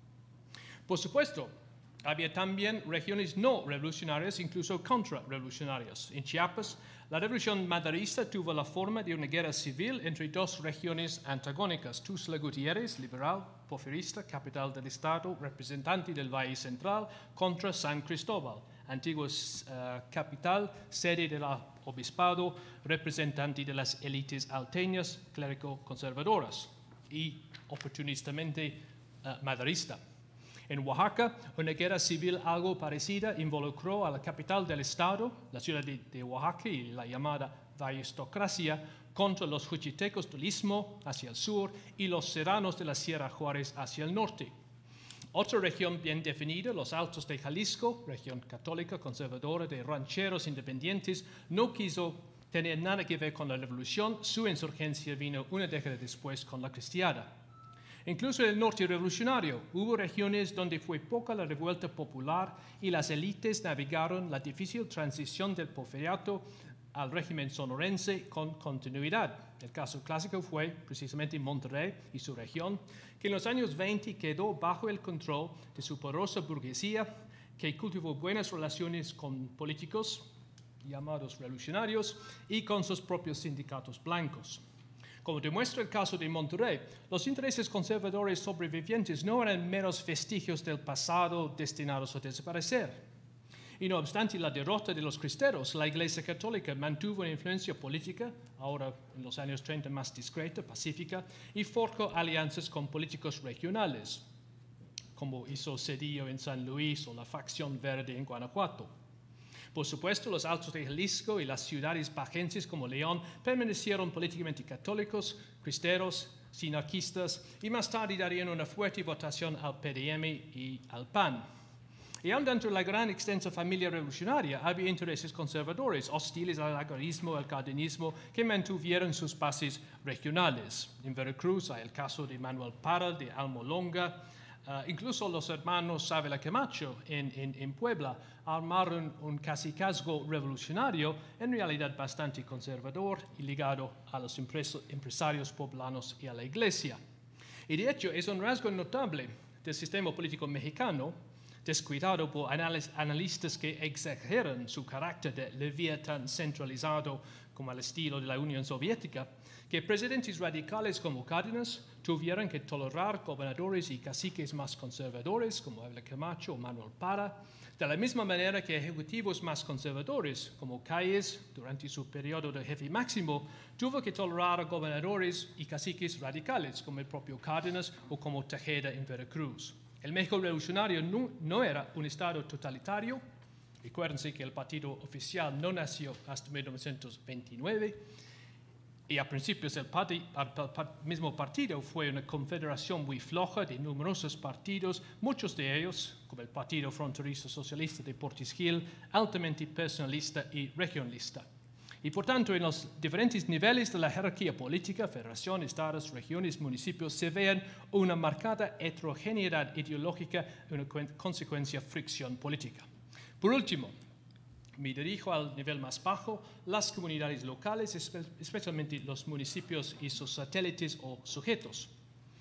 Por supuesto, había también regiones no revolucionarias, incluso contrarrevolucionarias. En Chiapas, la revolución maderista tuvo la forma de una guerra civil entre dos regiones antagónicas. Tuxtla Gutiérrez, liberal, porfirista, capital del estado, representante del Valle Central, contra San Cristóbal, antigua capital, sede del obispado, representante de las élites alteñas, clérico-conservadoras y oportunistamente maderista. En Oaxaca, una guerra civil algo parecida involucró a la capital del estado, la ciudad de Oaxaca y la llamada Vallestocracia, contra los juchitecos del Istmo hacia el sur y los serranos de la Sierra Juárez hacia el norte. Otra región bien definida, los Altos de Jalisco, región católica conservadora de rancheros independientes, no quiso tener nada que ver con la revolución. Su insurgencia vino una década después con la cristiada. Incluso en el norte revolucionario hubo regiones donde fue poca la revuelta popular y las élites navegaron la difícil transición del porfiriato al régimen sonorense con continuidad. El caso clásico fue precisamente Monterrey y su región, que en los años 20 quedó bajo el control de su poderosa burguesía, que cultivó buenas relaciones con políticos llamados revolucionarios y con sus propios sindicatos blancos. Como demuestra el caso de Monterrey, los intereses conservadores sobrevivientes no eran meros vestigios del pasado destinados a desaparecer. Y no obstante la derrota de los cristeros, la Iglesia Católica mantuvo una influencia política, ahora en los años 30 más discreta, pacífica, y forjó alianzas con políticos regionales, como hizo Cedillo en San Luis o la facción verde en Guanajuato. Por supuesto, los Altos de Jalisco y las ciudades bajenses como León permanecieron políticamente católicos, cristeros, sinarquistas y más tarde darían una fuerte votación al PDM y al PAN. Y aún dentro de la gran extensa familia revolucionaria había intereses conservadores, hostiles al agrarismo, al cardenismo, que mantuvieron sus bases regionales. En Veracruz hay el caso de Manuel Parra, de Almolonga. Incluso los hermanos Ávila Camacho en Puebla armaron un cacicazgo revolucionario, en realidad bastante conservador y ligado a los empresarios poblanos y a la iglesia. Y de hecho es un rasgo notable del sistema político mexicano, descuidado por analistas que exageran su carácter de leviatán centralizado como al estilo de la Unión Soviética, que presidentes radicales como Cárdenas tuvieran que tolerar gobernadores y caciques más conservadores como Ávila Camacho o Manuel Parra, de la misma manera que ejecutivos más conservadores como Calles, durante su periodo de jefe máximo, tuvo que tolerar a gobernadores y caciques radicales como el propio Cárdenas o como Tejeda en Veracruz. El México revolucionario no era un estado totalitario. Recuérdense que el partido oficial no nació hasta 1929 y a principios el mismo partido fue una confederación muy floja de numerosos partidos, muchos de ellos, como el Partido Fronterizo Socialista de Portis Gil, altamente personalista y regionalista. Y por tanto, en los diferentes niveles de la jerarquía política, federación, estados, regiones, municipios, se vean una marcada heterogeneidad ideológica y una consecuencia fricción política. Por último, me dirijo al nivel más bajo, las comunidades locales, especialmente los municipios y sus satélites o sujetos.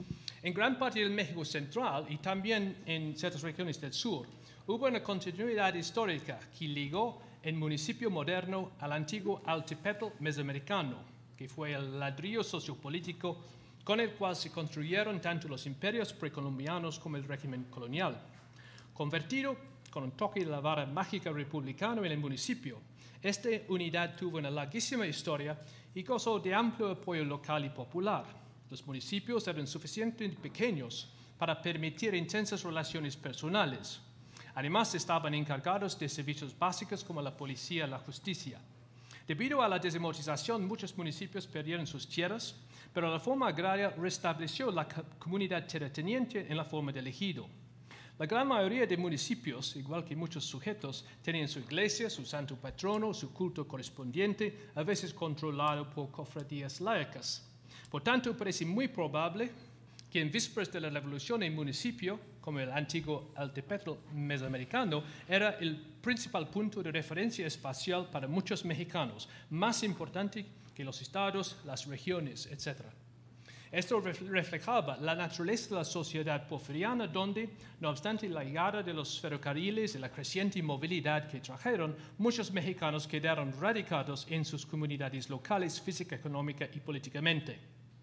En gran parte del México central y también en ciertas regiones del sur, hubo una continuidad histórica que ligó el municipio moderno al antiguo Altepetl mesoamericano, que fue el ladrillo sociopolítico con el cual se construyeron tanto los imperios precolombianos como el régimen colonial. Convertido con un toque de la vara mágica republicano en el municipio, esta unidad tuvo una larguísima historia y gozó de amplio apoyo local y popular. Los municipios eran suficientemente pequeños para permitir intensas relaciones personales. Además, estaban encargados de servicios básicos como la policía y la justicia. Debido a la desamortización, muchos municipios perdieron sus tierras, pero la reforma agraria restableció la comunidad terrateniente en la forma de ejido. La gran mayoría de municipios, igual que muchos sujetos, tenían su iglesia, su santo patrono, su culto correspondiente, a veces controlado por cofradías laicas. Por tanto, parece muy probable que en vísperas de la revolución el municipio, como el antiguo Altepetl mesoamericano, era el principal punto de referencia espacial para muchos mexicanos, más importante que los estados, las regiones, etc. Esto reflejaba la naturaleza de la sociedad porfiriana, donde, no obstante la llegada de los ferrocarriles y la creciente movilidad que trajeron, muchos mexicanos quedaron radicados en sus comunidades locales, física, económica y políticamente.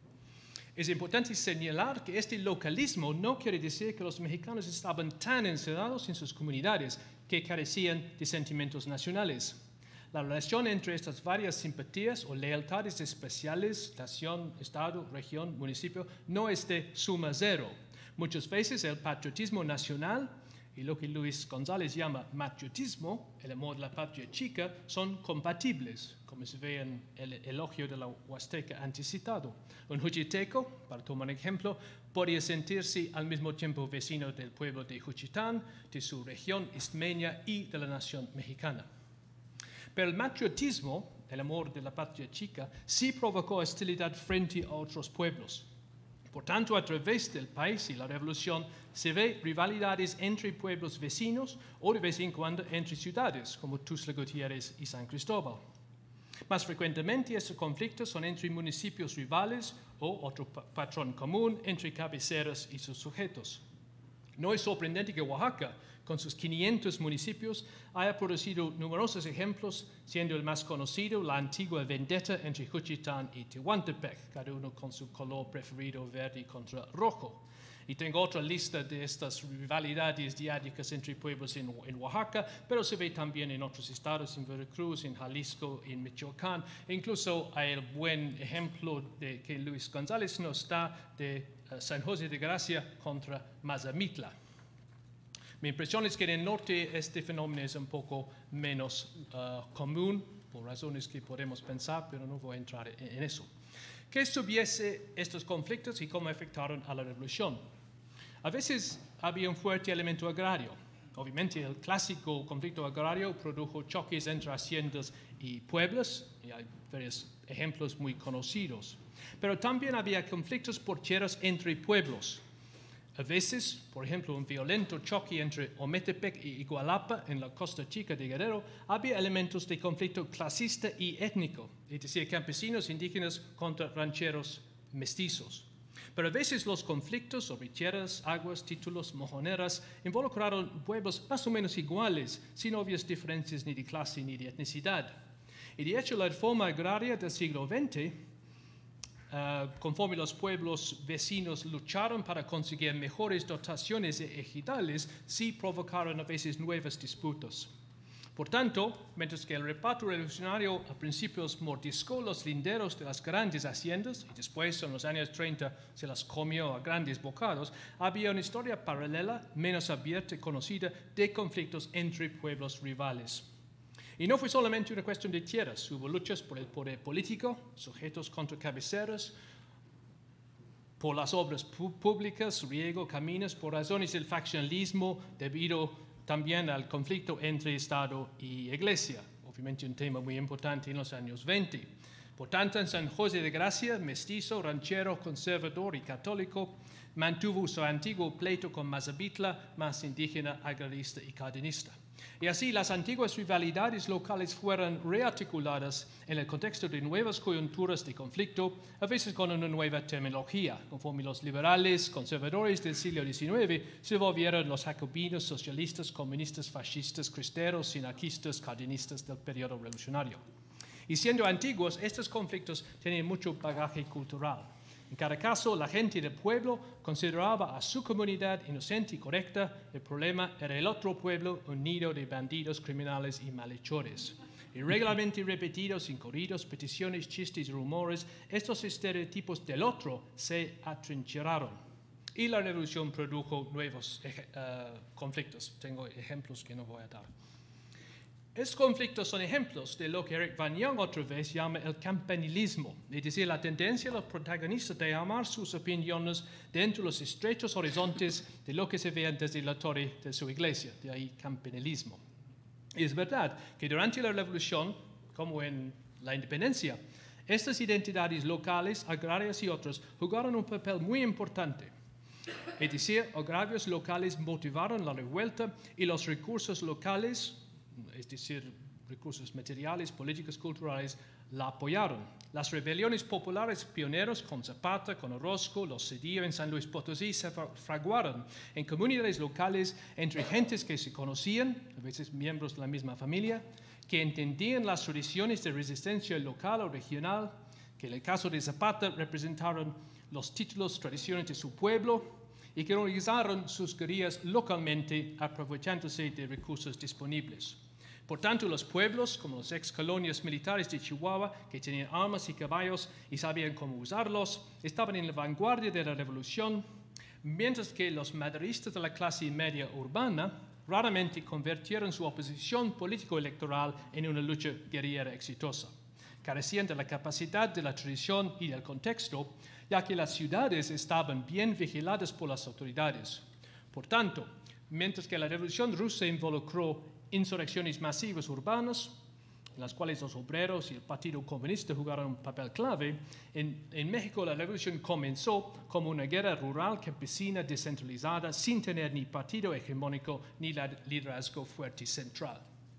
Es importante señalar que este localismo no quiere decir que los mexicanos estaban tan encerrados en sus comunidades que carecían de sentimientos nacionales. La relación entre estas varias simpatías o lealtades especiales, nación, estado, región, municipio, no es de suma cero. Muchas veces el patriotismo nacional y lo que Luis González llama matriotismo, el amor de la patria chica, son compatibles, como se ve en el elogio de la Huasteca anticitado. Un juchiteco, para tomar un ejemplo, podía sentirse al mismo tiempo vecino del pueblo de Juchitán, de su región istmeña y de la nación mexicana. Pero el matriotismo, el amor de la patria chica, sí provocó hostilidad frente a otros pueblos. Por tanto, a través del país y la revolución se ve rivalidades entre pueblos vecinos o de vez en cuando entre ciudades, como Tuxtla Gutiérrez y San Cristóbal. Más frecuentemente, estos conflictos son entre municipios rivales o otro patrón común entre cabeceras y sus sujetos. No es sorprendente que Oaxaca, con sus 500 municipios, haya producido numerosos ejemplos, siendo el más conocido la antigua vendetta entre Juchitán y Tehuantepec, cada uno con su color preferido verde contra rojo. Y tengo otra lista de estas rivalidades diádicas entre pueblos en Oaxaca, pero se ve también en otros estados, en Veracruz, en Jalisco, en Michoacán. E incluso hay el buen ejemplo de que Luis González nos da de San José de Gracia contra Mazamitla. Mi impresión es que en el norte este fenómeno es un poco menos común, por razones que podemos pensar, pero no voy a entrar en eso. ¿Qué subiese estos conflictos y cómo afectaron a la revolución? A veces había un fuerte elemento agrario. Obviamente el clásico conflicto agrario produjo choques entre haciendas y pueblos, y hay varios ejemplos muy conocidos. Pero también había conflictos por tierras entre pueblos. A veces, por ejemplo, un violento choque entre Ometepec y Igualapa en la Costa Chica de Guerrero, había elementos de conflicto clasista y étnico, es decir, campesinos indígenas contra rancheros mestizos. Pero a veces los conflictos sobre tierras, aguas, títulos, mojoneras involucraron pueblos más o menos iguales, sin obvias diferencias ni de clase ni de etnicidad. Y de hecho, la reforma agraria del siglo XX, conforme los pueblos vecinos lucharon para conseguir mejores dotaciones ejidales, sí provocaron a veces nuevas disputas. Por tanto, mientras que el reparto revolucionario a principios mordiscó los linderos de las grandes haciendas y después en los años 30 se las comió a grandes bocados, había una historia paralela, menos abierta y conocida, de conflictos entre pueblos rivales. Y no fue solamente una cuestión de tierras, hubo luchas por el poder político, sujetos contra cabeceras, por las obras públicas, riego, caminos, por razones del faccionalismo debido también al conflicto entre Estado y Iglesia, obviamente un tema muy importante en los años 20. Por tanto, en San José de Gracia, mestizo, ranchero, conservador y católico, mantuvo su antiguo pleito con Mazamitla, más indígena, agrarista y cardenista. Y así las antiguas rivalidades locales fueron rearticuladas en el contexto de nuevas coyunturas de conflicto, a veces con una nueva terminología, conforme los liberales conservadores del siglo XIX se volvieron los jacobinos, socialistas, comunistas, fascistas, cristeros, anarquistas, cardenistas del periodo revolucionario. Y siendo antiguos, estos conflictos tenían mucho bagaje cultural. En cada caso, la gente del pueblo consideraba a su comunidad inocente y correcta. El problema era el otro pueblo, un nido de bandidos, criminales y malhechores. Irregularmente repetidos en corridos, peticiones, chistes y rumores, estos estereotipos del otro se atrincheraron. Y la revolución produjo nuevos conflictos. Tengo ejemplos que no voy a dar. Estos conflictos son ejemplos de lo que Eric Van Young otra vez llama el campanilismo, es decir, la tendencia de los protagonistas de armar sus opiniones dentro de los estrechos horizontes de lo que se vean desde la torre de su iglesia, de ahí campanilismo. Y es verdad que durante la revolución, como en la independencia, estas identidades locales, agrarias y otras jugaron un papel muy importante. Es decir, agravios locales motivaron la revuelta y los recursos locales, es decir, recursos materiales, políticos, culturales, la apoyaron. Las rebeliones populares pioneros con Zapata, con Orozco, los Cedillo en San Luis Potosí se fraguaron en comunidades locales entre gentes que se conocían, a veces miembros de la misma familia, que entendían las tradiciones de resistencia local o regional, que en el caso de Zapata representaron los títulos, tradiciones de su pueblo y que organizaron sus guerrillas localmente aprovechándose de recursos disponibles. Por tanto, los pueblos, como las ex colonias militares de Chihuahua, que tenían armas y caballos y sabían cómo usarlos, estaban en la vanguardia de la revolución, mientras que los maderistas de la clase media urbana raramente convirtieron su oposición político-electoral en una lucha guerrillera exitosa. Carecían de la capacidad de la tradición y del contexto, ya que las ciudades estaban bien vigiladas por las autoridades. Por tanto, mientras que la revolución rusa involucró insurrecciones masivas urbanas, en las cuales los obreros y el Partido Comunista jugaron un papel clave, en México la revolución comenzó como una guerra rural campesina descentralizada, sin tener ni partido hegemónico ni liderazgo fuerte y central.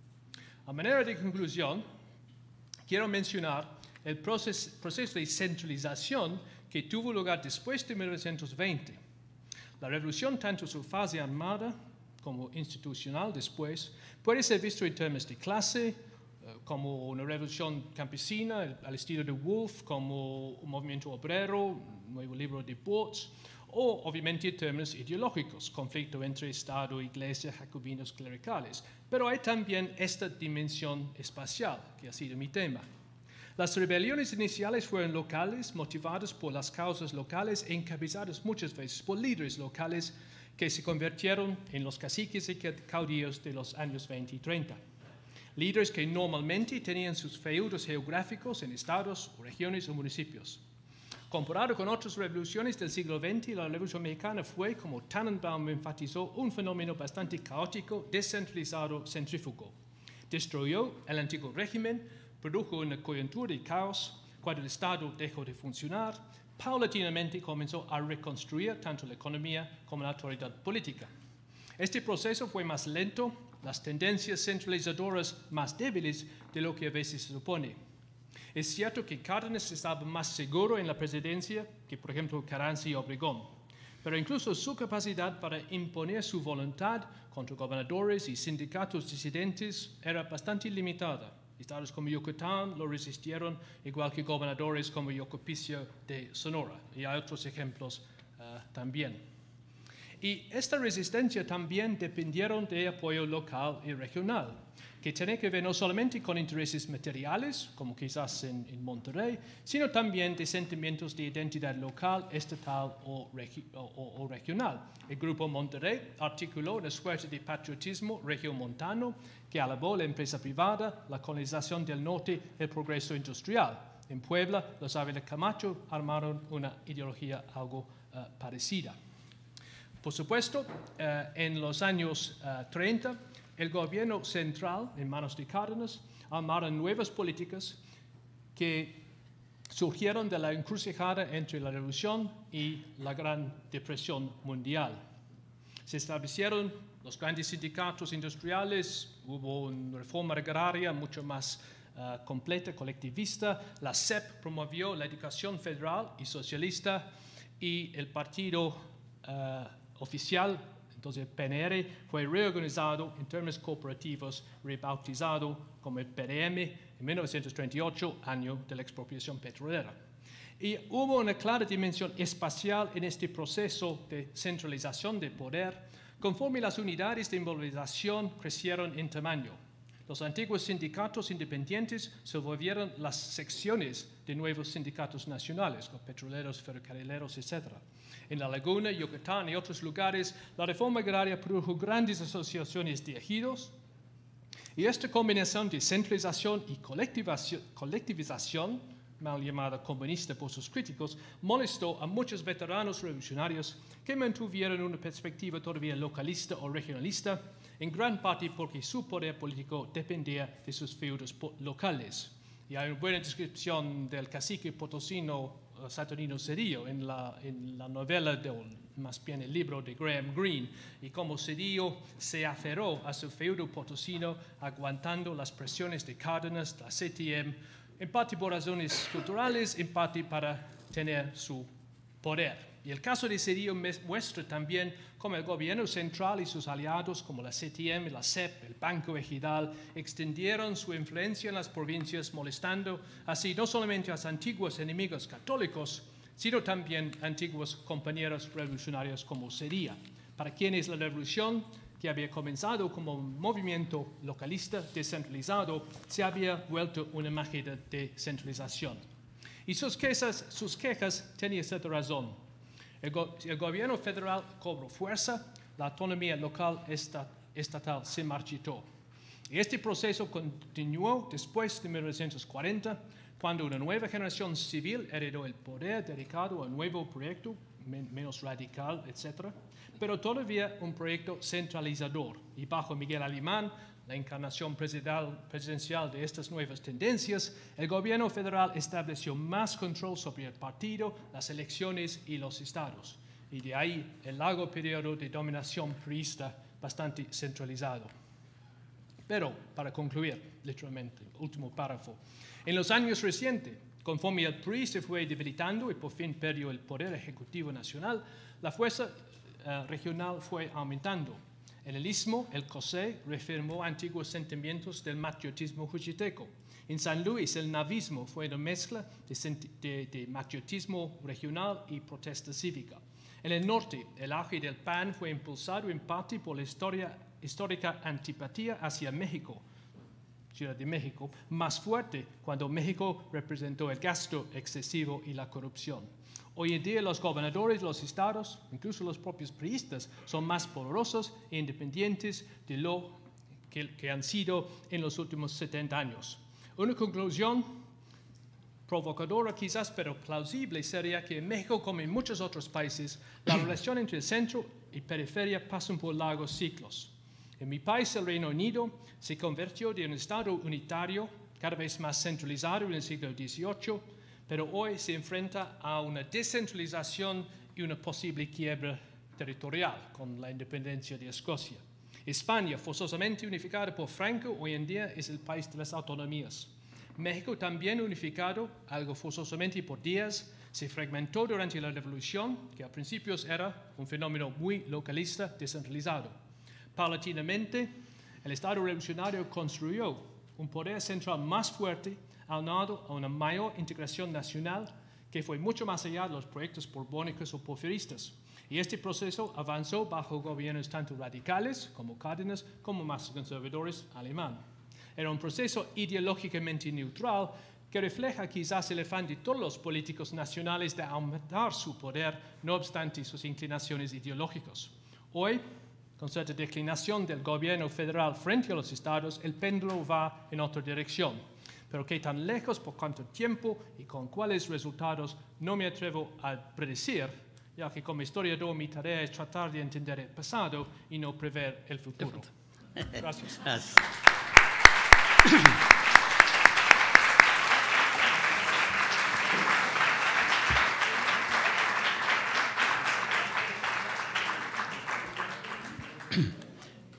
A manera de conclusión, quiero mencionar el proceso de centralización que tuvo lugar después de 1920. La revolución, tanto su fase armada como institucional después, puede ser visto en términos de clase, como una revolución campesina al estilo de Wolf, como un movimiento obrero, un nuevo libro de Bots, o obviamente en términos ideológicos, conflicto entre Estado, Iglesia, jacobinos, clericales. Pero hay también esta dimensión espacial, que ha sido mi tema. Las rebeliones iniciales fueron locales, motivadas por las causas locales e encabezadas muchas veces por líderes locales que se convirtieron en los caciques y caudillos de los años 20 y 30. Líderes que normalmente tenían sus feudos geográficos en estados, regiones o municipios. Comparado con otras revoluciones del siglo XX, la Revolución Mexicana fue, como Tannenbaum enfatizó, un fenómeno bastante caótico, descentralizado, centrífugo. Destruyó el antiguo régimen, produjo una coyuntura de caos, cuando el Estado dejó de funcionar, paulatinamente comenzó a reconstruir tanto la economía como la autoridad política. Este proceso fue más lento, las tendencias centralizadoras más débiles de lo que a veces se supone. Es cierto que Cárdenas estaba más seguro en la presidencia que, por ejemplo, Carranza y Obregón, pero incluso su capacidad para imponer su voluntad contra gobernadores y sindicatos disidentes era bastante limitada. Estados como Yucatán lo resistieron, igual que gobernadores como Yocopicio de Sonora, y hay otros ejemplos también. Y esta resistencia también dependieron de apoyo local y regional, que tiene que ver no solamente con intereses materiales, como quizás en Monterrey, sino también de sentimientos de identidad local, estatal o regional. El Grupo Monterrey articuló una suerte de patriotismo regiomontano que alabó la empresa privada, la colonización del norte, el progreso industrial. En Puebla, los Ávila Camacho armaron una ideología algo parecida. Por supuesto, en los años 30, el gobierno central, en manos de Cárdenas, armaron nuevas políticas que surgieron de la encrucijada entre la Revolución y la Gran Depresión Mundial. Se establecieron los grandes sindicatos industriales, hubo una reforma agraria mucho más completa, colectivista. La CEP promovió la educación federal y socialista, y el partido oficial, entonces el PNR, fue reorganizado en términos cooperativos, rebautizado como el PDM en 1938, año de la expropiación petrolera. Y hubo una clara dimensión espacial en este proceso de centralización de poder, conforme las unidades de movilización crecieron en tamaño. Los antiguos sindicatos independientes se volvieron las secciones de nuevos sindicatos nacionales, los petroleros, ferrocarrileros, etc. En La Laguna, Yucatán y otros lugares, la reforma agraria produjo grandes asociaciones de ejidos, y esta combinación de centralización y colectivización, mal llamada comunista por sus críticos, molestó a muchos veteranos revolucionarios que mantuvieron una perspectiva todavía localista o regionalista, en gran parte porque su poder político dependía de sus feudos locales. Y hay una buena descripción del cacique potosino Saturnino Cedillo en la novela, más bien el libro de Graham Greene, y cómo Cedillo se aferró a su feudo potosino aguantando las presiones de Cárdenas, la CTM, en parte por razones culturales, en parte para tener su poder. Y el caso de Cedillo muestra también cómo el gobierno central y sus aliados, como la CTM, la CEP, el Banco Ejidal, extendieron su influencia en las provincias, molestando así no solamente a sus antiguos enemigos católicos, sino también a antiguos compañeros revolucionarios como Cedillo, para quienes la revolución, que había comenzado como un movimiento localista descentralizado, se había vuelto una máquina de centralización. Y sus quejas tenían cierta razón. El gobierno federal cobró fuerza, la autonomía local estatal se marchitó. Y este proceso continuó después de 1940, cuando una nueva generación civil heredó el poder dedicado a un nuevo proyecto, menos radical, etc., pero todavía un proyecto centralizador. Y bajo Miguel Alemán, la encarnación presidencial de estas nuevas tendencias, el gobierno federal estableció más control sobre el partido, las elecciones y los estados. Y de ahí el largo periodo de dominación priista bastante centralizado. Pero, para concluir, literalmente, último párrafo. En los años recientes, conforme el PRI se fue debilitando y por fin perdió el poder ejecutivo nacional, la fuerza regional fue aumentando. En el Istmo, el COSE reafirmó antiguos sentimientos del matriotismo juchiteco. En San Luis, el navismo fue una mezcla de matriotismo regional y protesta cívica. En el norte, el auge del PAN fue impulsado en parte por la histórica antipatía hacia México, Ciudad de México, más fuerte cuando México representó el gasto excesivo y la corrupción. Hoy en día los gobernadores de los estados, incluso los propios priistas, son más poderosos e independientes de lo que han sido en los últimos 70 años. Una conclusión provocadora quizás, pero plausible, sería que en México, como en muchos otros países, la relación entre el centro y periferia pasa por largos ciclos. En mi país, el Reino Unido, se convirtió de un estado unitario cada vez más centralizado en el siglo XVIII, pero hoy se enfrenta a una descentralización y una posible quiebra territorial con la independencia de Escocia. España, forzosamente unificada por Franco, hoy en día es el país de las autonomías. México, también unificado, algo forzosamente por Díaz, se fragmentó durante la Revolución, que a principios era un fenómeno muy localista, descentralizado. Paulatinamente, el Estado revolucionario construyó un poder central más fuerte, aunado a una mayor integración nacional que fue mucho más allá de los proyectos borbónicos o porfiristas. Y este proceso avanzó bajo gobiernos tanto radicales como Cárdenas, como más conservadores alemán. Era un proceso ideológicamente neutral que refleja quizás el afán de todos los políticos nacionales de aumentar su poder, no obstante sus inclinaciones ideológicas. Hoy, con cierta declinación del gobierno federal frente a los estados, el péndulo va en otra dirección. Pero qué tan lejos, por cuánto tiempo y con cuáles resultados, no me atrevo a predecir, ya que como historiador mi tarea es tratar de entender el pasado y no prever el futuro. Gracias. Gracias.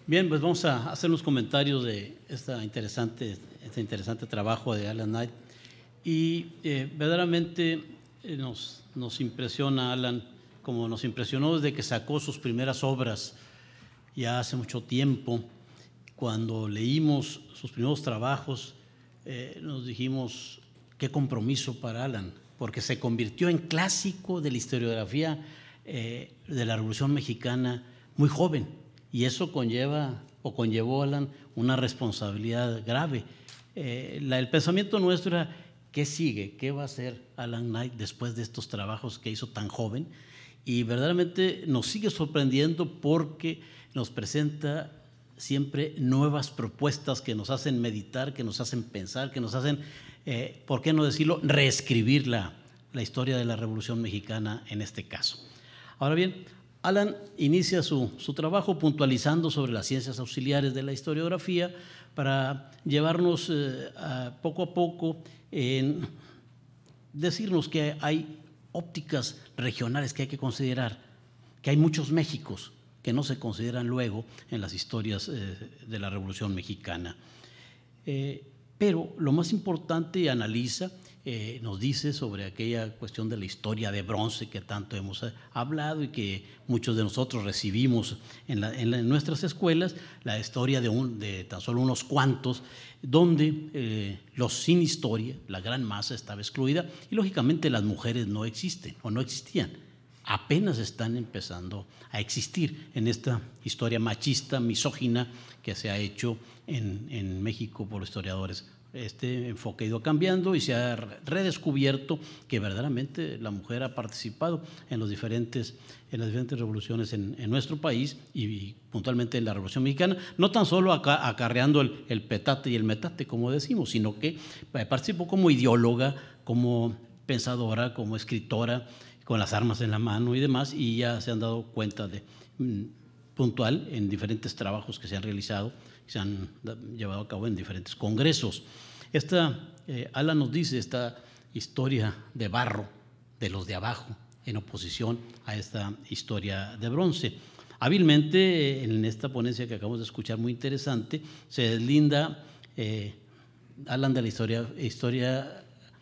Bien, pues vamos a hacer unos comentarios de este interesante trabajo de Alan Knight. Y verdaderamente nos impresiona Alan, como nos impresionó desde que sacó sus primeras obras ya hace mucho tiempo. Cuando leímos sus primeros trabajos, nos dijimos qué compromiso para Alan, porque se convirtió en clásico de la historiografía de la Revolución Mexicana muy joven, y eso conllevó a Alan una responsabilidad grave. El pensamiento nuestro era, ¿qué sigue? ¿Qué va a hacer Alan Knight después de estos trabajos que hizo tan joven? Y verdaderamente nos sigue sorprendiendo porque nos presenta siempre nuevas propuestas que nos hacen meditar, que nos hacen pensar, que nos hacen, ¿por qué no decirlo?, reescribir la historia de la Revolución Mexicana en este caso. Ahora bien, Alan inicia su trabajo puntualizando sobre las ciencias auxiliares de la historiografía para llevarnos poco a poco en decirnos que hay ópticas regionales que hay que considerar, que hay muchos Méxicos que no se consideran luego en las historias de la Revolución Mexicana. Pero lo más importante, analiza, nos dice sobre aquella cuestión de la historia de bronce que tanto hemos hablado y que muchos de nosotros recibimos en nuestras escuelas, la historia de tan solo unos cuantos, donde los sin historia, la gran masa estaba excluida, y lógicamente las mujeres no existen o no existían. Apenas están empezando a existir en esta historia machista, misógina que se ha hecho en México por los historiadores. Este enfoque ha ido cambiando y se ha redescubierto que verdaderamente la mujer ha participado en las diferentes revoluciones en nuestro país y puntualmente en la Revolución Mexicana, no tan solo acarreando el petate y el metate, como decimos, sino que participó como ideóloga, como pensadora, como escritora, con las armas en la mano y demás, y ya se han dado cuenta de puntual en diferentes trabajos que se han realizado, que se han llevado a cabo en diferentes congresos. Alan nos dice esta historia de barro, de los de abajo, en oposición a esta historia de bronce. Hábilmente, en esta ponencia que acabamos de escuchar, muy interesante, se deslinda Alan de la historia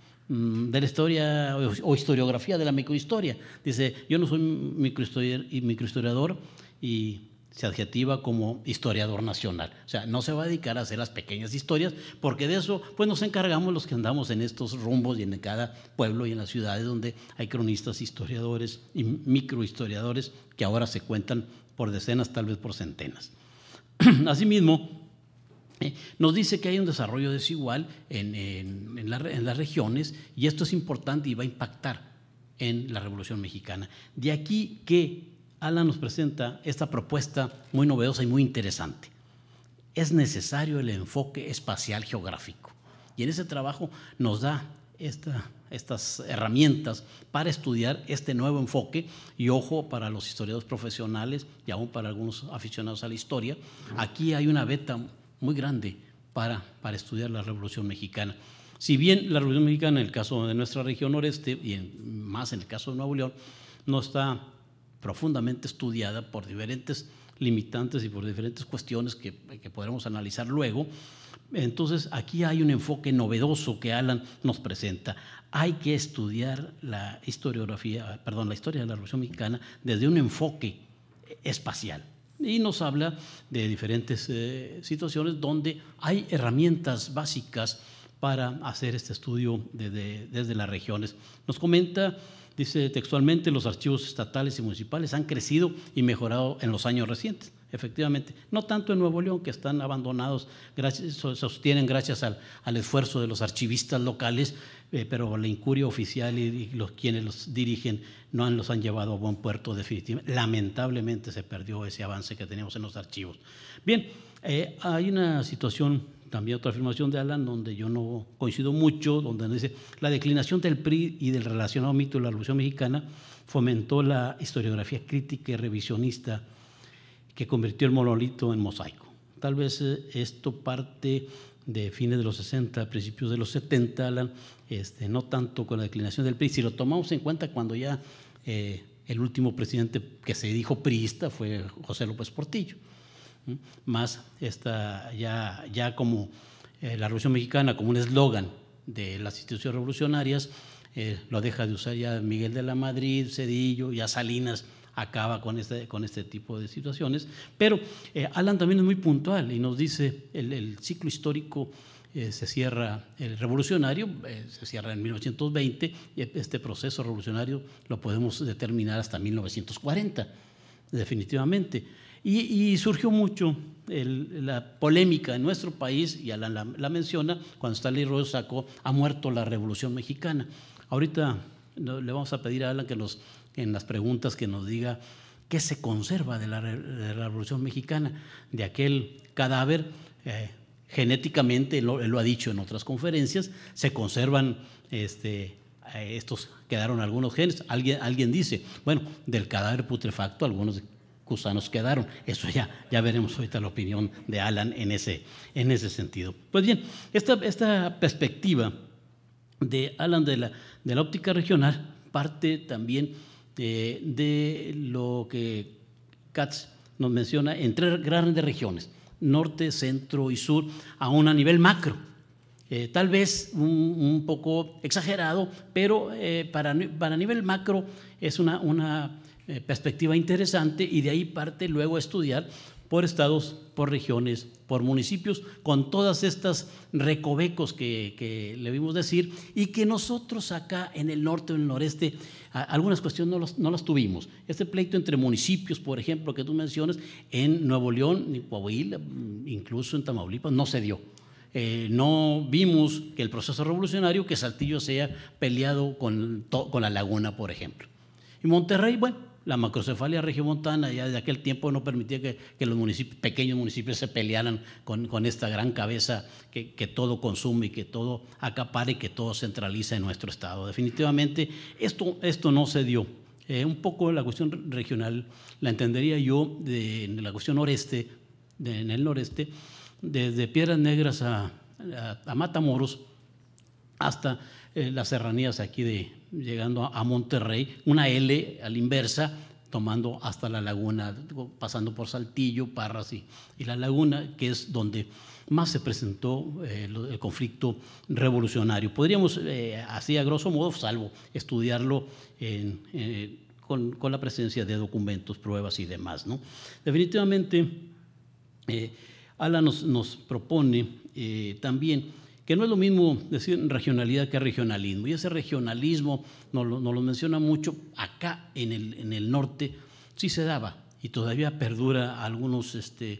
o historiografía de la microhistoria. Dice, yo no soy microhistoriador, y se adjetiva como historiador nacional. O sea, no se va a dedicar a hacer las pequeñas historias, porque de eso pues nos encargamos los que andamos en estos rumbos y en cada pueblo y en las ciudades donde hay cronistas, historiadores y microhistoriadores que ahora se cuentan por decenas, tal vez por centenas. Asimismo, nos dice que hay un desarrollo desigual en las regiones, y esto es importante y va a impactar en la Revolución Mexicana. De aquí que Alan nos presenta esta propuesta muy novedosa y muy interesante. Es necesario el enfoque espacial geográfico, y en ese trabajo nos da estas herramientas para estudiar este nuevo enfoque. Y ojo, para los historiadores profesionales y aún para algunos aficionados a la historia, aquí hay una beta muy grande para estudiar la Revolución Mexicana. Si bien la Revolución Mexicana, en el caso de nuestra región noreste y más en el caso de Nuevo León, no está profundamente estudiada por diferentes limitantes y por diferentes cuestiones que podremos analizar luego, entonces aquí hay un enfoque novedoso que Alan nos presenta. Hay que estudiar la historia de la Revolución Mexicana desde un enfoque espacial. Y nos habla de diferentes situaciones donde hay herramientas básicas para hacer este estudio desde las regiones. Nos comenta, dice textualmente, los archivos estatales y municipales han crecido y mejorado en los años recientes. Efectivamente, no tanto en Nuevo León, que están abandonados, se sostienen gracias al esfuerzo de los archivistas locales, pero la incuria oficial y quienes los dirigen no los han llevado a buen puerto definitivamente. Lamentablemente se perdió ese avance que teníamos en los archivos. Bien, hay una situación, también otra afirmación de Alan, donde yo no coincido mucho, donde dice, la declinación del PRI y del relacionado mito de la Revolución Mexicana fomentó la historiografía crítica y revisionista que convirtió el monolito en mosaico. Tal vez esto parte de fines de los 60, principios de los 70, Alan, no tanto con la declinación del PRI. Si lo tomamos en cuenta, cuando ya el último presidente que se dijo priista fue José López Portillo. más ya como la Revolución Mexicana, como un eslogan de las instituciones revolucionarias, lo deja de usar ya Miguel de la Madrid, Zedillo, ya Salinas acaba con este tipo de situaciones. Pero Alan también es muy puntual y nos dice el ciclo histórico se cierra, el revolucionario se cierra en 1920 y este proceso revolucionario lo podemos determinar hasta 1940, definitivamente. Y surgió mucho la polémica en nuestro país, y Alan la menciona, cuando Stanley Rhodes sacó "Ha muerto la Revolución Mexicana". Ahorita le vamos a pedir a Alan que en las preguntas que nos diga qué se conserva de la Revolución Mexicana, de aquel cadáver. Genéticamente, él lo ha dicho en otras conferencias, se conservan, estos quedaron algunos genes. Alguien dice, bueno, del cadáver putrefacto algunos gusanos quedaron. Eso ya veremos ahorita la opinión de Alan en ese sentido. Pues bien, esta perspectiva de Alan de la óptica regional parte también de lo que Katz nos menciona en 3 grandes regiones: norte, centro y sur, aún a nivel macro. Tal vez un poco exagerado, pero para nivel macro es una perspectiva interesante, y de ahí parte luego a estudiar por estados, por regiones, por municipios, con todas estas recovecos que le vimos decir, y que nosotros acá en el norte o en el noreste algunas cuestiones no las tuvimos. Este pleito entre municipios, por ejemplo, que tú mencionas, en Nuevo León, en Coahuila, incluso en Tamaulipas, no se dio. No vimos que el proceso revolucionario, que Saltillo sea peleado con la Laguna, por ejemplo. Y Monterrey, bueno, la macrocefalia regiomontana ya de aquel tiempo no permitía que los pequeños municipios se pelearan con esta gran cabeza que todo consume y que todo acapara y que todo centraliza en nuestro estado. Definitivamente esto no se dio. Un poco la cuestión regional la entendería yo en la cuestión noreste, en el noreste, desde Piedras Negras a Matamoros hasta las serranías aquí llegando a Monterrey, una L a la inversa, tomando hasta la Laguna, pasando por Saltillo, Parras y la Laguna, que es donde más se presentó el conflicto revolucionario. Podríamos, así a grosso modo, salvo estudiarlo con la presencia de documentos, pruebas y demás, ¿no? Definitivamente, Alan nos propone también que no es lo mismo decir regionalidad que regionalismo, y ese regionalismo nos lo menciona mucho. Acá en el norte sí se daba y todavía perdura algunos,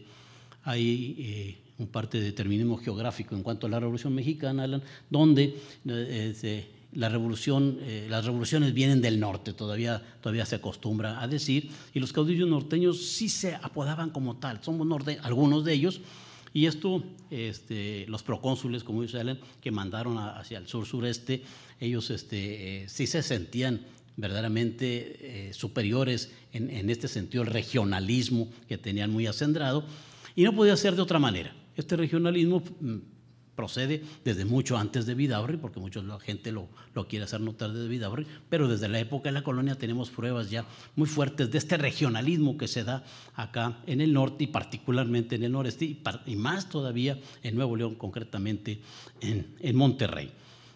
hay un parte de determinismo geográfico en cuanto a la Revolución Mexicana, Alan, donde las revoluciones vienen del norte, todavía se acostumbra a decir, y los caudillos norteños sí se apodaban como tal, somos norteños, algunos de ellos. Y esto, los procónsules, como dice Alan, que mandaron hacia el sur-sureste, ellos sí se sentían verdaderamente superiores en este sentido, el regionalismo que tenían muy acendrado, y no podía ser de otra manera. Este regionalismo procede desde mucho antes de Vidaurri, porque la gente lo quiere hacer notar desde Vidaurri, pero desde la época de la colonia tenemos pruebas ya muy fuertes de este regionalismo que se da acá en el norte y particularmente en el noreste y más todavía en Nuevo León, concretamente en Monterrey.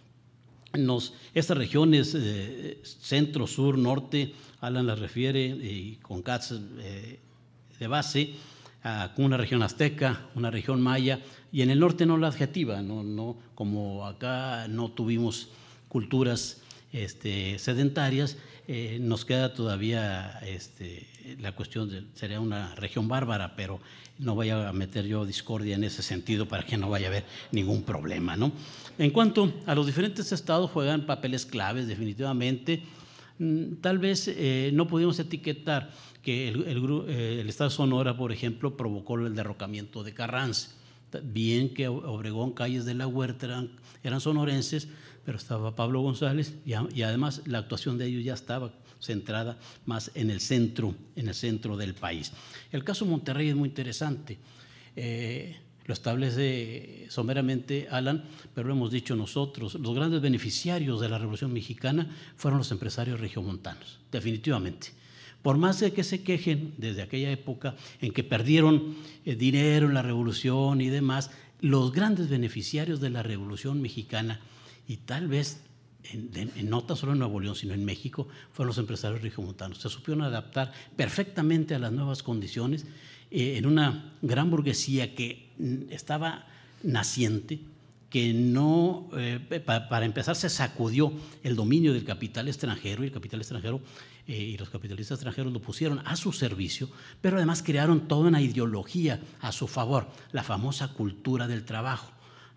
Estas regiones centro, sur, norte, Alan las refiere y con Katz de base, con una región azteca, una región maya, y en el norte no la adjetiva, no como acá no tuvimos culturas sedentarias, nos queda todavía la cuestión sería una región bárbara, pero no vaya a meter yo discordia en ese sentido para que no vaya a haber ningún problema, ¿no? En cuanto a los diferentes estados, juegan papeles claves definitivamente. Tal vez no pudimos etiquetar que el estado de Sonora, por ejemplo, provocó el derrocamiento de Carranza. Bien que Obregón, Calles de la Huerta eran sonorenses, pero estaba Pablo González y además la actuación de ellos ya estaba centrada más en el centro del país. El caso Monterrey es muy interesante. Lo establece someramente Alan, pero lo hemos dicho nosotros. Los grandes beneficiarios de la Revolución Mexicana fueron los empresarios regiomontanos, definitivamente. Por más de que se quejen desde aquella época en que perdieron dinero en la revolución y demás, los grandes beneficiarios de la Revolución Mexicana, y tal vez no tan solo en Nuevo León, sino en México, fueron los empresarios regiomontanos. Se supieron adaptar perfectamente a las nuevas condiciones en una gran burguesía que estaba naciente, que no, para empezar, se sacudió el dominio del capital extranjero, y el capital extranjero y los capitalistas extranjeros lo pusieron a su servicio, pero además crearon toda una ideología a su favor, la famosa cultura del trabajo,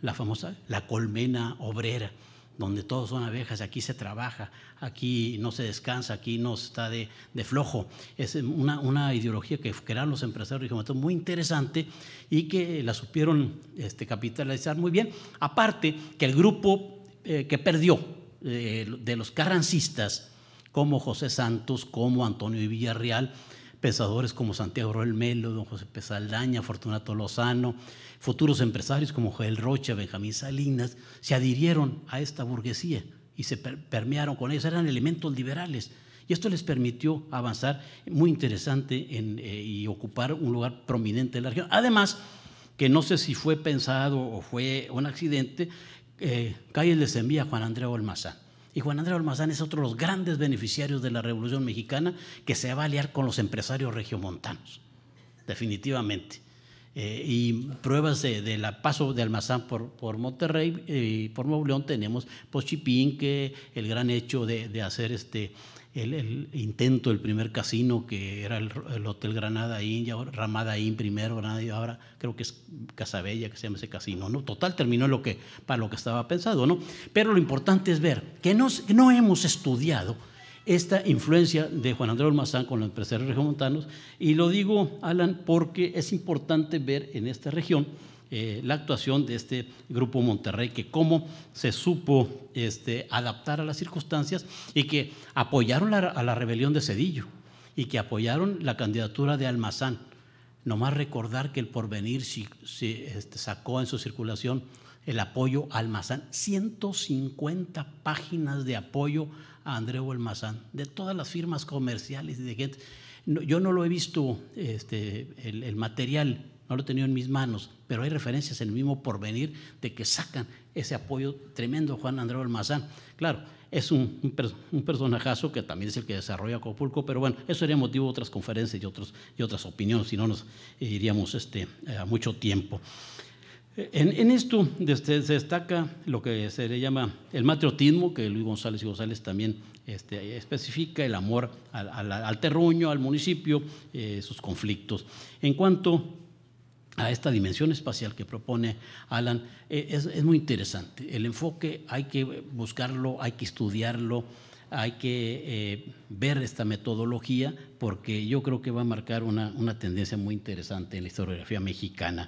la colmena obrera, donde todos son abejas, aquí se trabaja, aquí no se descansa, aquí no se está de flojo. Es una ideología que crearon los empresarios regiomontanos muy interesante y que la supieron capitalizar muy bien. Aparte que el grupo que perdió de los carrancistas, como José Santos, como Antonio Villarreal, pensadores como Santiago Roel Melo, don José P. Saldaña, Fortunato Lozano, futuros empresarios como Joel Rocha, Benjamín Salinas, se adhirieron a esta burguesía y se permearon con ellos, eran elementos liberales. Y esto les permitió avanzar muy interesante y ocupar un lugar prominente en la región. Además, que no sé si fue pensado o fue un accidente, Calles les envía a Juan Andreu Almazán. Y Juan Andreu Almazán es otro de los grandes beneficiarios de la Revolución Mexicana, que se va a aliar con los empresarios regiomontanos, definitivamente. Y pruebas del paso de Almazán por Monterrey y por Nuevo León tenemos Chipinque, el gran hecho de hacer el intento del primer casino, que era el Hotel Granada Inn, Ramada Inn primero, Granada, y ahora creo que es Casabella, que se llama ese casino, ¿no? Total, terminó para lo que estaba pensado, ¿no? Pero lo importante es ver que no hemos estudiado esta influencia de Juan Andreu Almazán con los empresarios regiomontanos, y lo digo, Alan, porque es importante ver en esta región la actuación de este Grupo Monterrey, que cómo se supo adaptar a las circunstancias y que apoyaron a la rebelión de Zedillo y que apoyaron la candidatura de Almazán. Nomás recordar que el Porvenir sacó en su circulación el apoyo a Almazán, 150 páginas de apoyo a Andreu Almazán, de todas las firmas comerciales y de gente. Yo no lo he visto, el material, no lo he tenido en mis manos, pero hay referencias en el mismo Porvenir de que sacan ese apoyo tremendo a Juan Andreu Almazán. Claro, es un personajazo que también es el que desarrolla Acapulco, pero bueno, eso sería motivo de otras conferencias y otras opiniones, si no nos iríamos a mucho tiempo. En esto se destaca lo que se le llama el matriotismo, que Luis González y González también especifica, el amor al terruño, al municipio, sus conflictos. En cuanto a esta dimensión espacial que propone Alan, es muy interesante. El enfoque hay que buscarlo, hay que estudiarlo, hay que ver esta metodología, porque yo creo que va a marcar una tendencia muy interesante en la historiografía mexicana.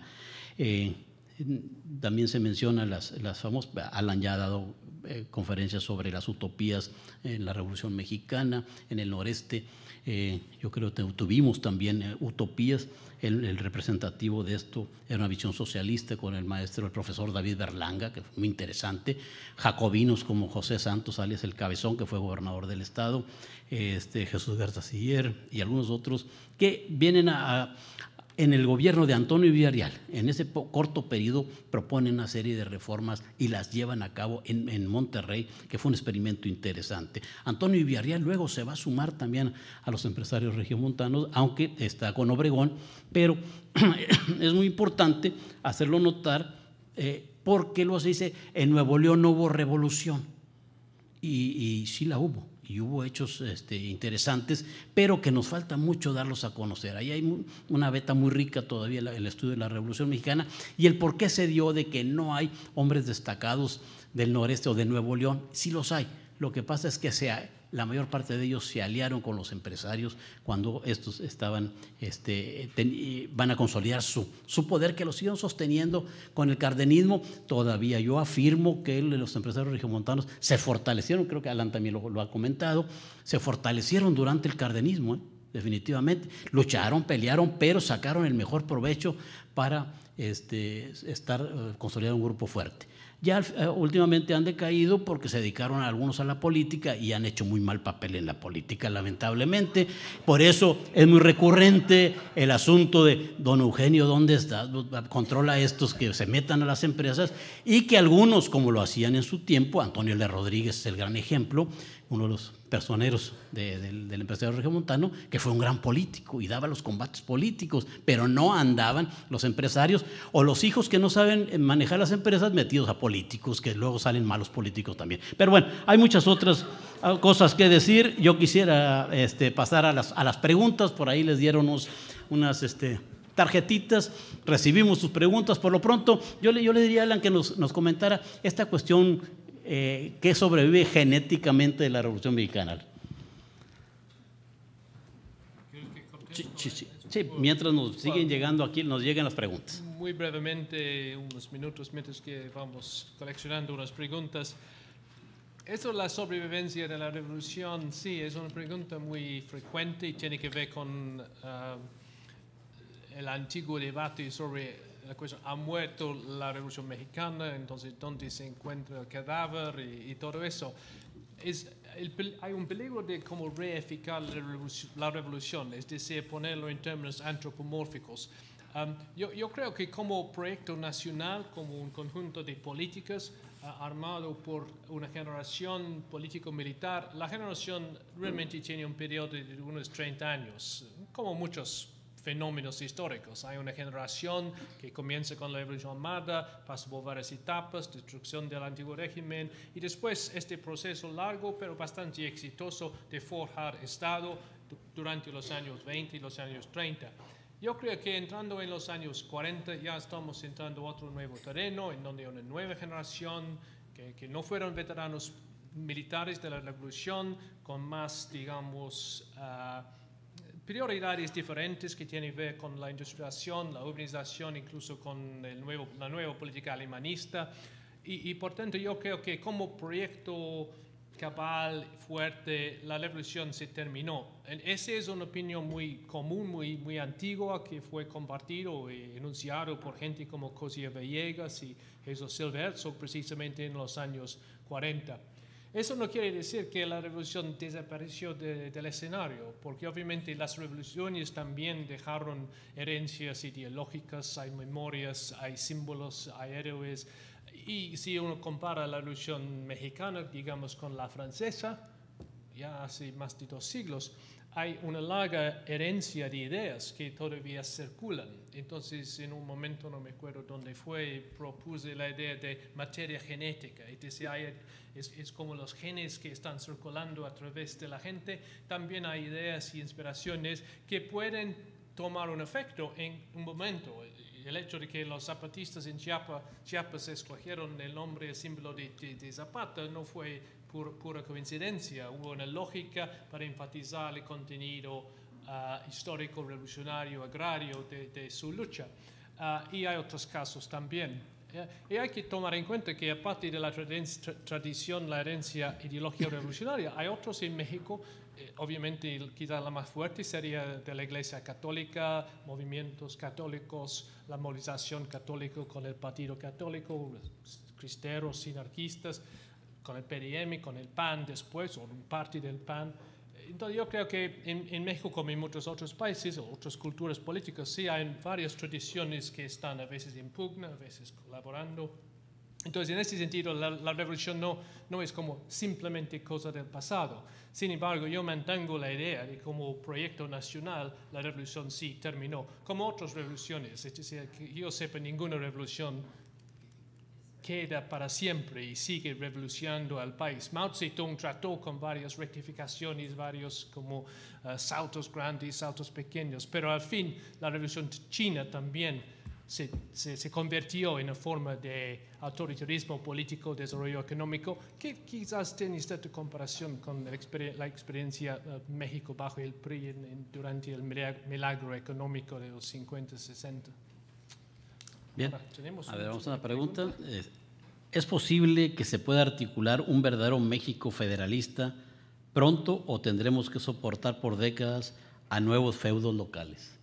También se menciona las famosas, Alan ya ha dado conferencias sobre las utopías en la Revolución Mexicana, en el noreste. Yo creo que tuvimos también utopías. El representativo de esto era una visión socialista con el profesor David Berlanga, que fue muy interesante. Jacobinos como José Santos, alias El Cabezón, que fue gobernador del estado, Jesús Garza-Siller y algunos otros que vienen en el gobierno de Antonio Villarreal, en ese corto periodo, proponen una serie de reformas y las llevan a cabo en Monterrey, que fue un experimento interesante. Antonio Villarreal luego se va a sumar también a los empresarios regiomontanos, aunque está con Obregón, pero es muy importante hacerlo notar, porque luego se dice, en Nuevo León no hubo revolución, y sí la hubo. Y hubo hechos interesantes, pero que nos falta mucho darlos a conocer. Ahí hay una veta muy rica todavía el estudio de la Revolución Mexicana y el por qué se dio de que no hay hombres destacados del noreste o de Nuevo León. Sí los hay. Lo que pasa es que la mayor parte de ellos se aliaron con los empresarios cuando estos van a consolidar su poder, que lo siguen sosteniendo con el cardenismo. Todavía yo afirmo que los empresarios regiomontanos se fortalecieron, creo que Alan también lo ha comentado, se fortalecieron durante el cardenismo, definitivamente. Lucharon, pelearon, pero sacaron el mejor provecho para consolidar un grupo fuerte. Ya últimamente han decaído porque se dedicaron algunos a la política y han hecho muy mal papel en la política, lamentablemente. Por eso es muy recurrente el asunto de don Eugenio, ¿dónde está? Controla a estos que se metan a las empresas, y que algunos, como lo hacían en su tiempo, Antonio L. Rodríguez es el gran ejemplo, uno de los personeros del empresario regiomontano, que fue un gran político y daba los combates políticos, pero no andaban los empresarios o los hijos que no saben manejar las empresas metidos a políticos, que luego salen malos políticos también. Pero bueno, hay muchas otras cosas que decir. Yo quisiera pasar a las preguntas. Por ahí les dieron unas tarjetitas, recibimos sus preguntas. Por lo pronto, yo le diría a Alan que nos comentara esta cuestión que sobrevive genéticamente de la Revolución Mexicana. Sí, mientras nos siguen llegando aquí, nos llegan las preguntas. Muy brevemente, unos minutos, mientras que vamos coleccionando unas preguntas. Eso de la sobrevivencia de la revolución, sí, es una pregunta muy frecuente y tiene que ver con el antiguo debate sobre la cuestión, ¿ha muerto la Revolución Mexicana? Entonces, ¿dónde se encuentra el cadáver y todo eso? Hay un peligro de cómo reificar la revolución, es decir, ponerlo en términos antropomórficos. Yo creo que como proyecto nacional, como un conjunto de políticas armado por una generación político-militar, la generación realmente tiene un periodo de unos 30 años, como muchos fenómenos históricos. Hay una generación que comienza con la Revolución Armada, pasa por varias etapas, destrucción del antiguo régimen, y después este proceso largo pero bastante exitoso de forjar Estado durante los años 20 y los años 30. Yo creo que entrando en los años 40 ya estamos entrando a otro nuevo terreno, en donde una nueva generación que no fueron veteranos militares de la Revolución, con más, digamos, prioridades diferentes que tienen que ver con la industrialización, la urbanización, incluso con la nueva política alemanista. Y por tanto yo creo que como proyecto cabal, fuerte, la revolución se terminó. Esa es una opinión muy común, muy antigua, que fue compartido y enunciado por gente como Cosío Villegas y Jesús Silva Herzog precisamente en los años 40. Eso no quiere decir que la revolución desapareció del escenario, porque obviamente las revoluciones también dejaron herencias ideológicas, hay memorias, hay símbolos, hay héroes. Y si uno compara la revolución mexicana, digamos, con la francesa, ya hace más de 2 siglos, hay una larga herencia de ideas que todavía circulan. Entonces, en un momento, no me acuerdo dónde fue, propuse la idea de materia genética. Es decir, es como los genes que están circulando a través de la gente. También hay ideas y inspiraciones que pueden tomar un efecto en un momento. El hecho de que los zapatistas en Chiapas escogieron el nombre, el símbolo de Zapata, no fue pura coincidencia. Hubo una lógica para enfatizar el contenido histórico, revolucionario, agrario de su lucha. Y hay otros casos también. Y hay que tomar en cuenta que aparte de la tradición, la herencia ideológica revolucionaria, hay otros en México. Obviamente quizás la más fuerte sería de la Iglesia Católica, movimientos católicos, la movilización católica con el Partido Católico, cristeros, sinarquistas, con el PRM, con el PAN después, o parte del PAN. Entonces yo creo que en México, como en muchos otros países o otras culturas políticas, sí hay varias tradiciones que están a veces en pugna, a veces colaborando. Entonces, en ese sentido, la revolución no es como simplemente cosa del pasado. Sin embargo, yo mantengo la idea de que como proyecto nacional, la revolución sí terminó, como otras revoluciones. Es decir, que yo sepa, ninguna revolución queda para siempre y sigue revolucionando al país. Mao Zedong trató con varias rectificaciones, varios como saltos grandes, saltos pequeños, pero al fin la revolución china también se convirtió en una forma de autoritarismo político, desarrollo económico, que quizás tiene cierta comparación con la experiencia México bajo el PRI durante el milagro económico de los 50, 60. Bien, a ver, vamos a una pregunta. ¿Es posible que se pueda articular un verdadero México federalista pronto o tendremos que soportar por décadas a nuevos feudos locales?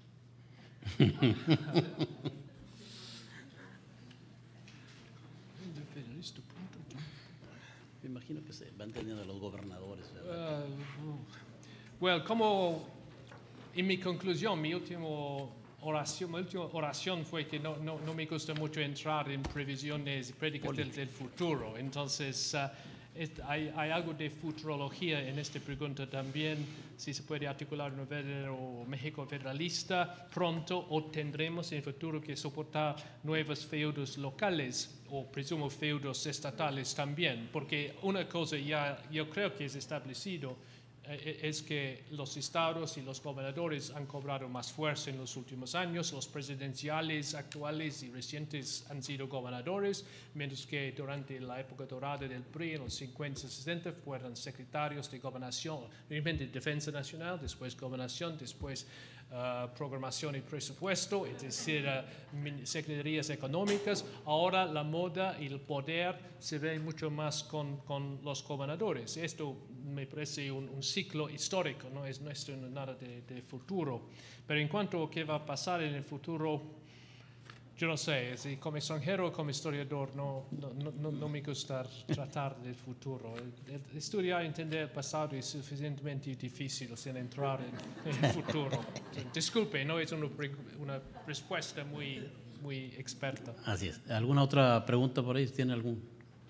se va entendiendo los gobernadores, ¿verdad? Bueno, como en mi conclusión, mi última oración fue que no me gusta mucho entrar en previsiones, prédicas del futuro. Entonces, hay algo de futurología en esta pregunta también. Si se puede articular un verdadero México federalista pronto, o tendremos en el futuro que soportar nuevos feudos locales o presumo feudos estatales también. Porque una cosa ya yo creo que es establecido es que los estados y los gobernadores han cobrado más fuerza en los últimos años. Los presidenciales actuales y recientes han sido gobernadores, mientras que durante la época dorada del PRI, en los 50 y 60, fueron secretarios de gobernación, primero de Defensa Nacional, después gobernación, después programación y presupuesto, es decir, secretarías económicas. Ahora la moda y el poder se ve mucho más con los gobernadores. Esto me parece un ciclo histórico, no es nada de futuro. Pero en cuanto a qué va a pasar en el futuro, yo no sé, si como extranjero o como historiador no me gusta tratar del futuro. Estudiar y entender el pasado es suficientemente difícil sin entrar en el futuro. Disculpe, no es una respuesta muy experta. Así es. ¿Alguna otra pregunta por ahí? ¿Tiene algún?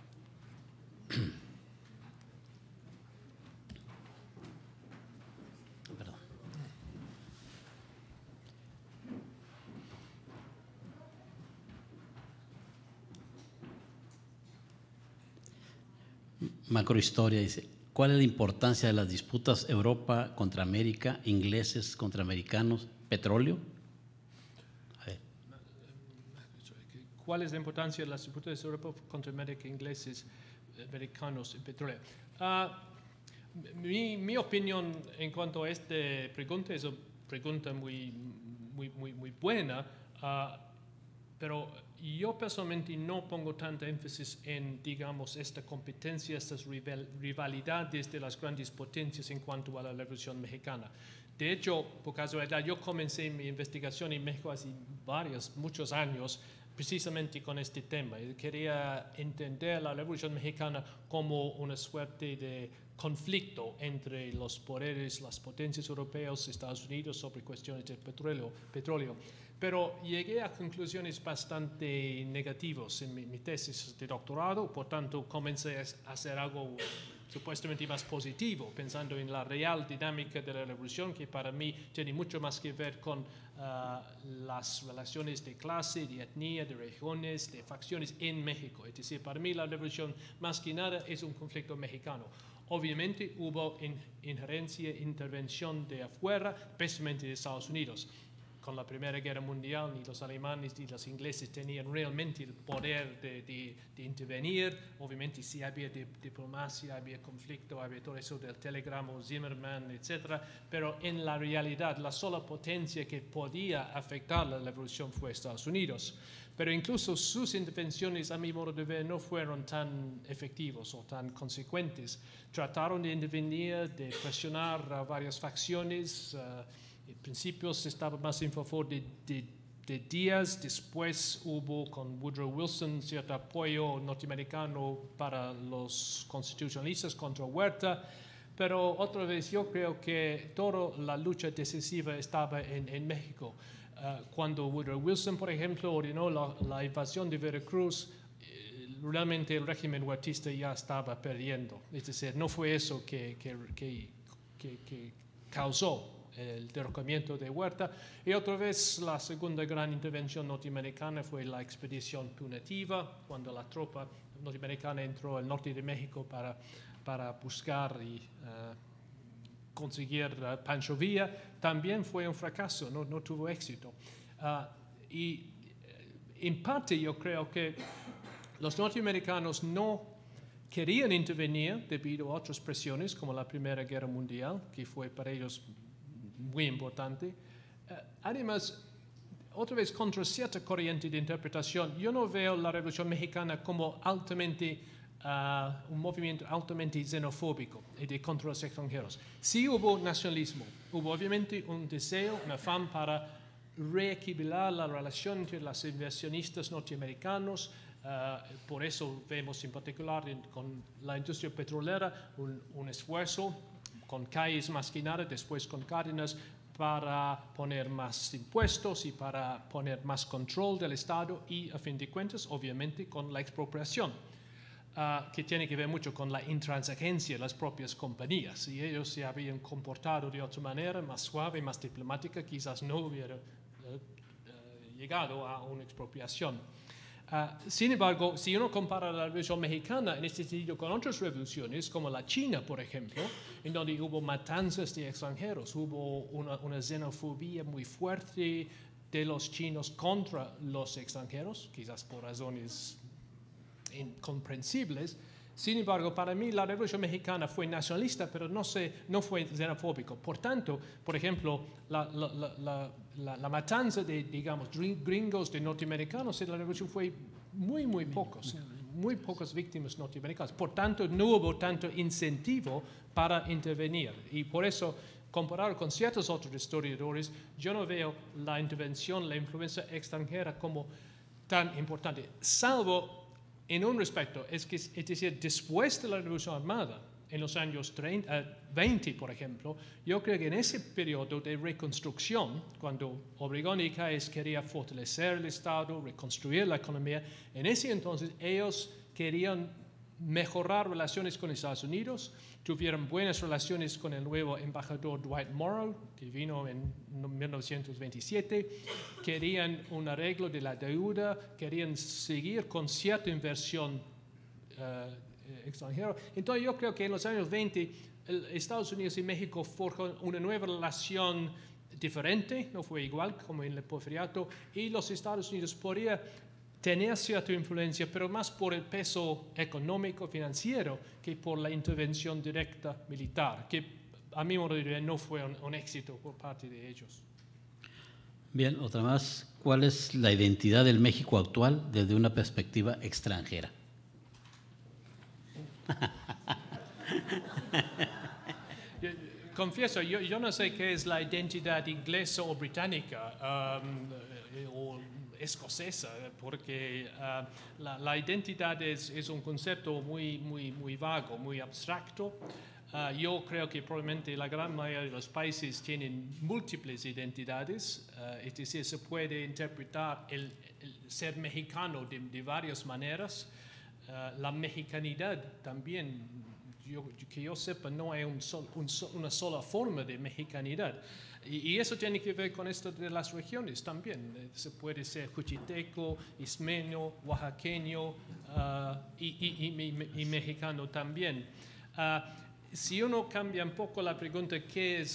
Macrohistoria dice, ¿cuál es la importancia de las disputas Europa contra América, ingleses contra americanos, petróleo? A ver. ¿Cuál es la importancia de las disputas Europa contra América, ingleses, americanos y petróleo? Mi opinión en cuanto a esta pregunta es una pregunta muy buena, pero yo personalmente no pongo tanta énfasis en, digamos, esta competencia, estas rivalidades de las grandes potencias en cuanto a la Revolución Mexicana. De hecho, por casualidad, yo comencé mi investigación en México hace muchos años, precisamente con este tema. Quería entender la Revolución Mexicana como una suerte de conflicto entre los poderes, las potencias europeas, Estados Unidos, sobre cuestiones de petróleo. Pero llegué a conclusiones bastante negativas en mi tesis de doctorado, por tanto comencé a hacer algo supuestamente más positivo, pensando en la real dinámica de la revolución, que para mí tiene mucho más que ver con las relaciones de clase, de etnia, de regiones, de facciones en México. Es decir, para mí la revolución más que nada es un conflicto mexicano. Obviamente hubo injerencia, intervención de afuera, especialmente de Estados Unidos. Con la Primera Guerra Mundial, ni los alemanes ni los ingleses tenían realmente el poder de intervenir. Obviamente sí había diplomacia, había conflicto, había todo eso del telegrama, Zimmerman, etc. Pero en la realidad, la sola potencia que podía afectar la revolución fue Estados Unidos. Pero incluso sus intervenciones, a mi modo de ver, no fueron tan efectivos o tan consecuentes. Trataron de intervenir, de presionar a varias facciones. En principio se estaba más en favor de Díaz, después hubo con Woodrow Wilson cierto apoyo norteamericano para los constitucionalistas contra Huerta, pero otra vez yo creo que toda la lucha decisiva estaba en México. Cuando Woodrow Wilson, por ejemplo, ordenó la invasión de Veracruz, realmente el régimen huertista ya estaba perdiendo. Es decir, no fue eso que causó el derrocamiento de Huerta. Y otra vez la segunda gran intervención norteamericana fue la expedición punitiva, cuando la tropa norteamericana entró al norte de México para buscar y conseguir Pancho Villa. También fue un fracaso, no tuvo éxito. Y en parte yo creo que los norteamericanos no querían intervenir debido a otras presiones, como la Primera Guerra Mundial, que fue para ellos muy importante. Además, otra vez contra cierta corriente de interpretación, yo no veo la Revolución Mexicana como un movimiento altamente xenofóbico y de contra los extranjeros. Sí hubo nacionalismo, hubo obviamente un deseo, un afán para reequilibrar la relación entre los inversionistas norteamericanos, Por eso vemos en particular con la industria petrolera un esfuerzo con calles más que nada, después con Cárdenas, para poner más impuestos y para poner más control del Estado y, a fin de cuentas, obviamente, con la expropiación, que tiene que ver mucho con la intransigencia de las propias compañías. Si ellos se habían comportado de otra manera, más suave, más diplomática, quizás no hubiera llegado a una expropiación. Sin embargo, si uno compara la Revolución Mexicana en este sentido con otras revoluciones, como la China, por ejemplo, en donde hubo matanzas de extranjeros, hubo una xenofobia muy fuerte de los chinos contra los extranjeros, quizás por razones incomprensibles. Sin embargo, para mí la Revolución Mexicana fue nacionalista, pero no fue xenofóbico. Por tanto, por ejemplo, la matanza de, digamos, gringos de norteamericanos en la Revolución fue muy pocas víctimas norteamericanas. Por tanto, no hubo tanto incentivo para intervenir. Y por eso, comparado con ciertos otros historiadores, yo no veo la intervención, la influencia extranjera como tan importante, salvo en un respecto, es decir, después de la Revolución Armada, en los años 20, por ejemplo, yo creo que en ese periodo de reconstrucción, cuando Obregón y Calles querían fortalecer el Estado, reconstruir la economía, en ese entonces ellos querían mejorar relaciones con Estados Unidos, tuvieron buenas relaciones con el nuevo embajador Dwight Morrow, que vino en 1927, querían un arreglo de la deuda, querían seguir con cierta inversión extranjera. Entonces yo creo que en los años 20 Estados Unidos y México forjaron una nueva relación diferente, no fue igual como en el porfiriato, y los Estados Unidos podrían tener cierta influencia, pero más por el peso económico, financiero, que por la intervención directa militar, que a mi modo de ver no fue un éxito por parte de ellos. Bien, otra más. ¿Cuál es la identidad del México actual desde una perspectiva extranjera? Confieso, yo no sé qué es la identidad inglesa o británica o escocesa, porque la identidad es un concepto muy vago, muy abstracto. Yo creo que probablemente la gran mayoría de los países tienen múltiples identidades, es decir, se puede interpretar el ser mexicano de varias maneras. La mexicanidad también, que yo sepa, no hay una sola forma de mexicanidad. Y eso tiene que ver con esto de las regiones también. Se puede ser juchiteco, ismeño, oaxaqueño y mexicano también. Si uno cambia un poco la pregunta, ¿de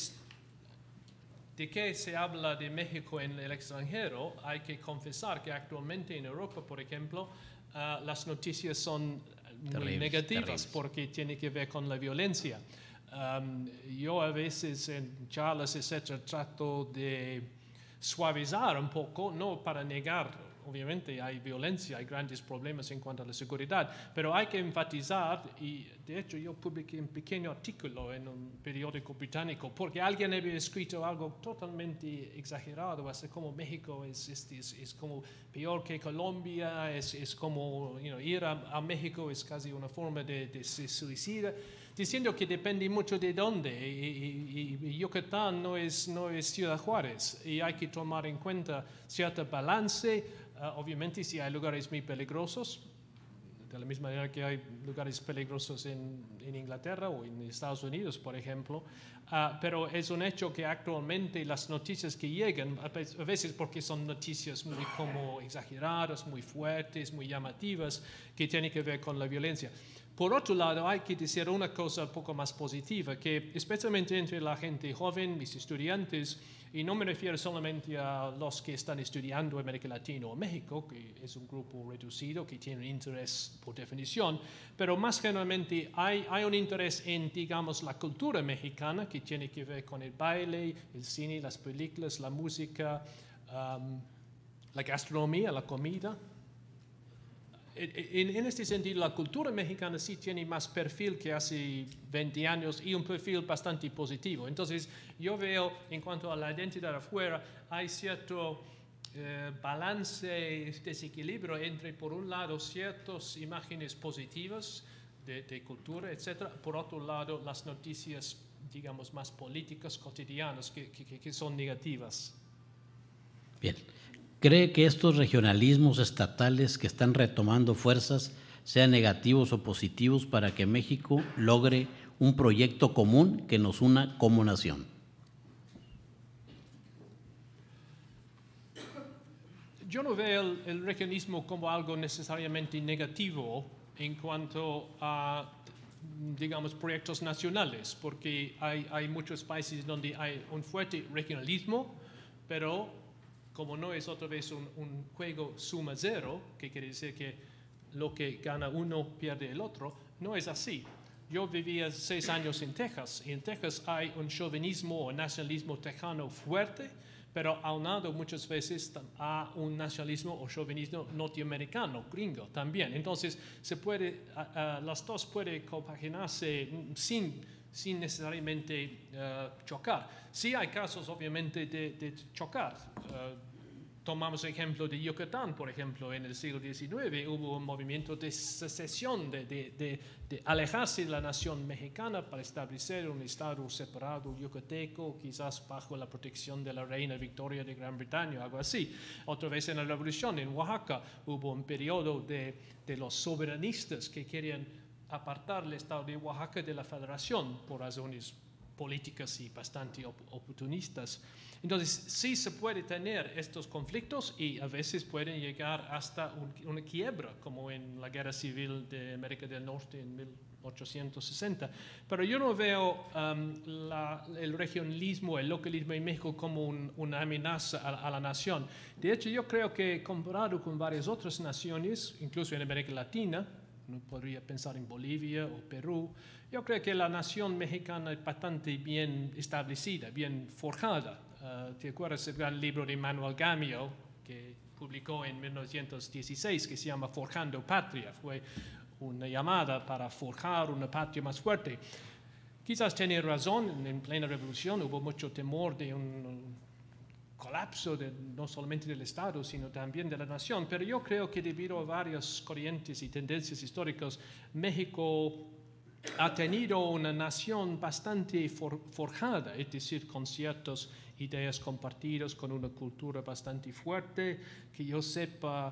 qué se habla de México en el extranjero? Hay que confesar que actualmente en Europa, por ejemplo, las noticias son muy negativas porque tiene que ver con la violencia. Yo a veces en charlas, etcétera, trato de suavizar un poco, no para negar, obviamente hay violencia, hay grandes problemas en cuanto a la seguridad, pero hay que enfatizar, y de hecho yo publiqué un pequeño artículo en un periódico británico, porque alguien había escrito algo totalmente exagerado, así como México es como peor que Colombia, es como ir a México es casi una forma de suicida, diciendo que depende mucho de dónde, y Yucatán no es Ciudad Juárez, y hay que tomar en cuenta cierto balance. Obviamente si hay lugares muy peligrosos, de la misma manera que hay lugares peligrosos en Inglaterra o en Estados Unidos, por ejemplo, pero es un hecho que actualmente las noticias que llegan, a veces porque son noticias muy como exageradas, muy fuertes, muy llamativas, que tienen que ver con la violencia. Por otro lado, hay que decir una cosa un poco más positiva, que especialmente entre la gente joven, mis estudiantes, y no me refiero solamente a los que están estudiando América Latina o México, que es un grupo reducido que tiene un interés por definición, pero más generalmente hay un interés en, digamos, la cultura mexicana, que tiene que ver con el baile, el cine, las películas, la música, la gastronomía, la comida. En este sentido, la cultura mexicana sí tiene más perfil que hace 20 años y un perfil bastante positivo. Entonces, yo veo, en cuanto a la identidad afuera, hay cierto balance, desequilibrio entre, por un lado, ciertas imágenes positivas de cultura, etc. Por otro lado, las noticias, digamos, más políticas, cotidianas, que son negativas. Bien. ¿Cree que estos regionalismos estatales que están retomando fuerzas sean negativos o positivos para que México logre un proyecto común que nos una como nación? Yo no veo el regionalismo como algo necesariamente negativo en cuanto a, digamos, proyectos nacionales, porque hay muchos países donde hay un fuerte regionalismo, pero como no es otra vez un juego suma cero, que quiere decir que lo que gana uno pierde el otro, no es así. Yo vivía 6 años en Texas, y en Texas hay un chauvinismo o nacionalismo tejano fuerte, pero aunado muchas veces a un nacionalismo o chauvinismo norteamericano, gringo también. Entonces, las dos pueden compaginarse sin necesariamente chocar. Sí hay casos, obviamente, de chocar. Tomamos el ejemplo de Yucatán, por ejemplo, en el siglo XIX hubo un movimiento de secesión, de alejarse de la nación mexicana para establecer un estado separado yucateco, quizás bajo la protección de la reina Victoria de Gran Bretaña, algo así. Otra vez en la revolución, en Oaxaca, hubo un periodo de los soberanistas que querían apartar el estado de Oaxaca de la federación por razones políticas y bastante oportunistas. Entonces, sí se puede tener estos conflictos y a veces pueden llegar hasta una quiebra, como en la Guerra Civil de América del Norte en 1860. Pero yo no veo el regionalismo, el localismo en México como una amenaza a la nación. De hecho, yo creo que comparado con varias otras naciones, incluso en América Latina, uno podría pensar en Bolivia o Perú, yo creo que la nación mexicana es bastante bien establecida, bien forjada. ¿Te acuerdas del gran libro de Manuel Gamio que publicó en 1916 que se llama Forjando Patria? Fue una llamada para forjar una patria más fuerte. Quizás tenía razón, en plena revolución hubo mucho temor de un colapso no solamente del Estado, sino también de la nación, pero yo creo que debido a varias corrientes y tendencias históricas, México ha tenido una nación bastante forjada, es decir, con ciertas ideas compartidas, con una cultura bastante fuerte, que yo sepa,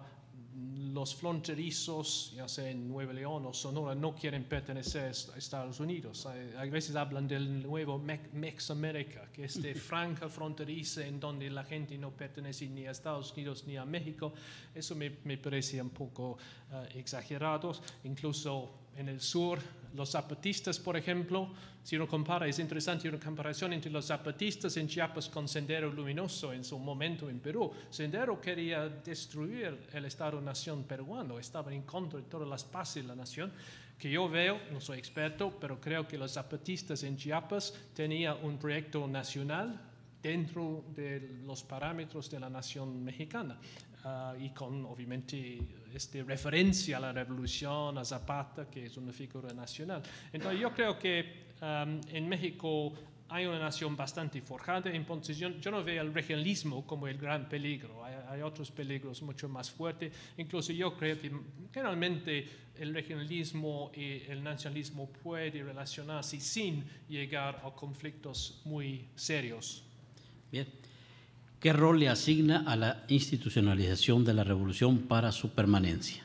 los fronterizos, ya sea en Nuevo León o Sonora, no quieren pertenecer a Estados Unidos. A veces hablan del nuevo Mex America, que es de franja fronteriza en donde la gente no pertenece ni a Estados Unidos ni a México. Eso me parece un poco exagerado. Incluso en el sur, los zapatistas, por ejemplo, si uno compara, es interesante una comparación entre los zapatistas en Chiapas con Sendero Luminoso en su momento en Perú. Sendero quería destruir el Estado-nación peruano, estaba en contra de todas las bases de la nación, que yo veo, no soy experto, pero creo que los zapatistas en Chiapas tenían un proyecto nacional dentro de los parámetros de la nación mexicana. Y con, obviamente, referencia a la revolución, a Zapata, que es una figura nacional. Entonces, yo creo que en México hay una nación bastante forjada, entonces yo no veo el regionalismo como el gran peligro. Hay otros peligros mucho más fuertes. Incluso yo creo que generalmente el regionalismo y el nacionalismo puede relacionarse sin llegar a conflictos muy serios. Bien. ¿Qué rol le asigna a la institucionalización de la revolución para su permanencia?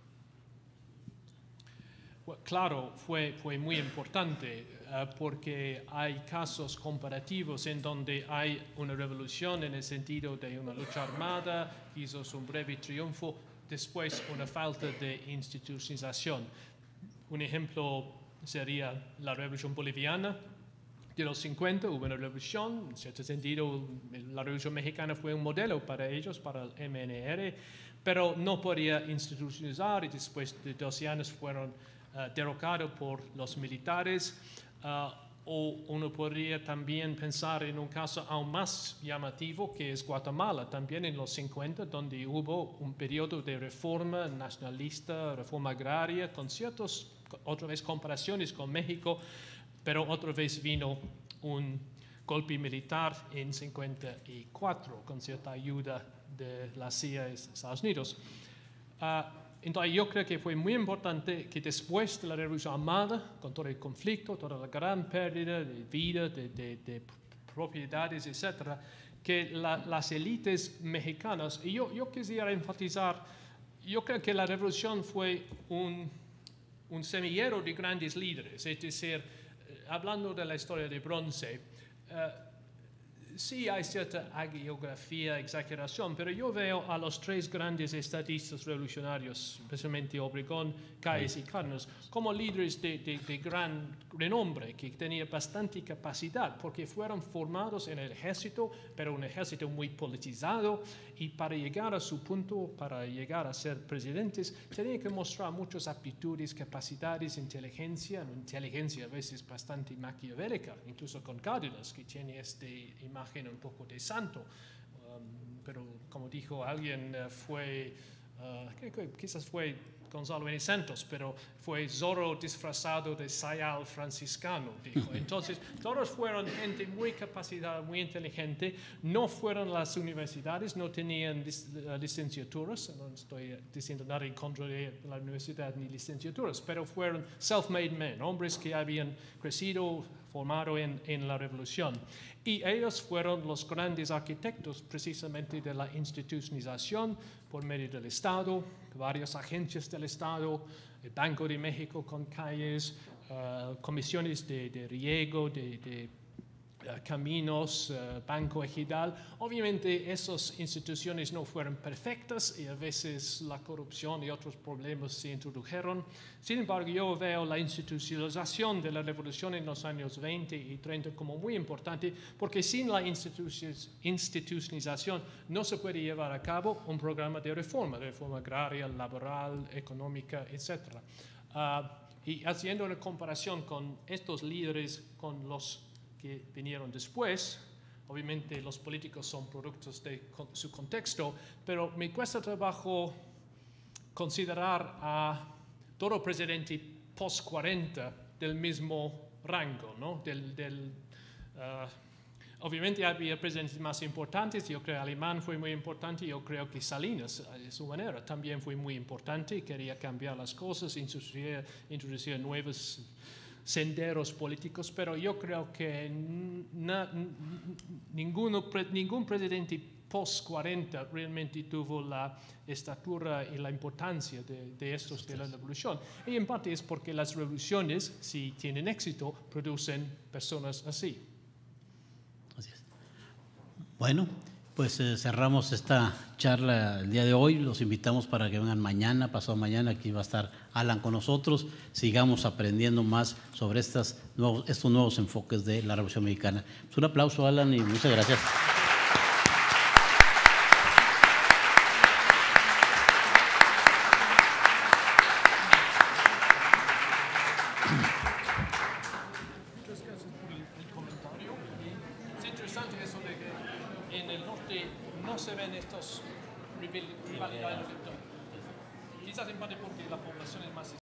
Well, claro, fue muy importante porque hay casos comparativos en donde hay una revolución en el sentido de una lucha armada, quizás un breve triunfo, después una falta de institucionalización. Un ejemplo sería la revolución boliviana. De los 50 hubo una revolución, en cierto sentido la revolución mexicana fue un modelo para ellos, para el MNR, pero no podía institucionalizar y después de 12 años fueron derrocados por los militares. O uno podría también pensar en un caso aún más llamativo que es Guatemala, también en los 50, donde hubo un periodo de reforma nacionalista, reforma agraria, con ciertas, otra vez, comparaciones con México, pero otra vez vino un golpe militar en 54 con cierta ayuda de la CIA de Estados Unidos. Entonces yo creo que fue muy importante que después de la Revolución Armada, con todo el conflicto, toda la gran pérdida de vida, de propiedades, etcétera, que las élites mexicanas, y yo quisiera enfatizar, yo creo que la revolución fue un semillero de grandes líderes, es decir, hablando de la historia de bronce, sí hay cierta hagiografía, exageración, pero yo veo a los tres grandes estadistas revolucionarios, especialmente Obregón, Calles y Cárdenas, como líderes de gran renombre, que tenían bastante capacidad, porque fueron formados en el ejército, pero un ejército muy politizado, y para llegar a su punto, para llegar a ser presidentes, tenían que mostrar muchas aptitudes, capacidades, inteligencia a veces bastante maquiavélica, incluso con Cárdenas, que tiene esta imagen un poco de santo, pero como dijo alguien, quizás fue Gonzalo N. Santos, pero fue Zorro disfrazado de sayal franciscano, dijo. Entonces, todos fueron gente muy capacitada, muy inteligente, no fueron a las universidades, no tenían licenciaturas, no estoy diciendo nada en contra de la universidad ni licenciaturas, pero fueron self-made men, hombres que habían crecido, formado en la revolución. Y ellos fueron los grandes arquitectos precisamente de la institucionalización por medio del Estado, varias agencias del Estado, el Banco de México con Calles, comisiones de riego, de caminos, Banco Ejidal. Obviamente esas instituciones no fueron perfectas y a veces la corrupción y otros problemas se introdujeron. Sin embargo, yo veo la institucionalización de la revolución en los años 20 y 30 como muy importante, porque sin la institucionalización no se puede llevar a cabo un programa de reforma agraria, laboral, económica, etc. Y haciendo una comparación con estos líderes, con los que vinieron después, obviamente los políticos son productos de su contexto, pero me cuesta trabajo considerar a todo presidente post-40 del mismo rango, ¿no? Obviamente había presidentes más importantes, yo creo que Alemán fue muy importante, yo creo que Salinas, de su manera, también fue muy importante, quería cambiar las cosas, introducir nuevos senderos políticos, pero yo creo que ningún presidente post-40 realmente tuvo la estatura y la importancia de estos de la revolución. Y en parte es porque las revoluciones, si tienen éxito, producen personas así. Así es. Bueno, pues cerramos esta charla el día de hoy. Los invitamos para que vengan mañana, pasado mañana. Aquí va a estar Alan con nosotros. Sigamos aprendiendo más sobre estos nuevos enfoques de la Revolución Mexicana. Pues un aplauso, Alan, y muchas gracias. Muchas gracias por el comentario. Es interesante eso de que en el norte no se ven estos rivalidades. Quizás en parte porque la población es más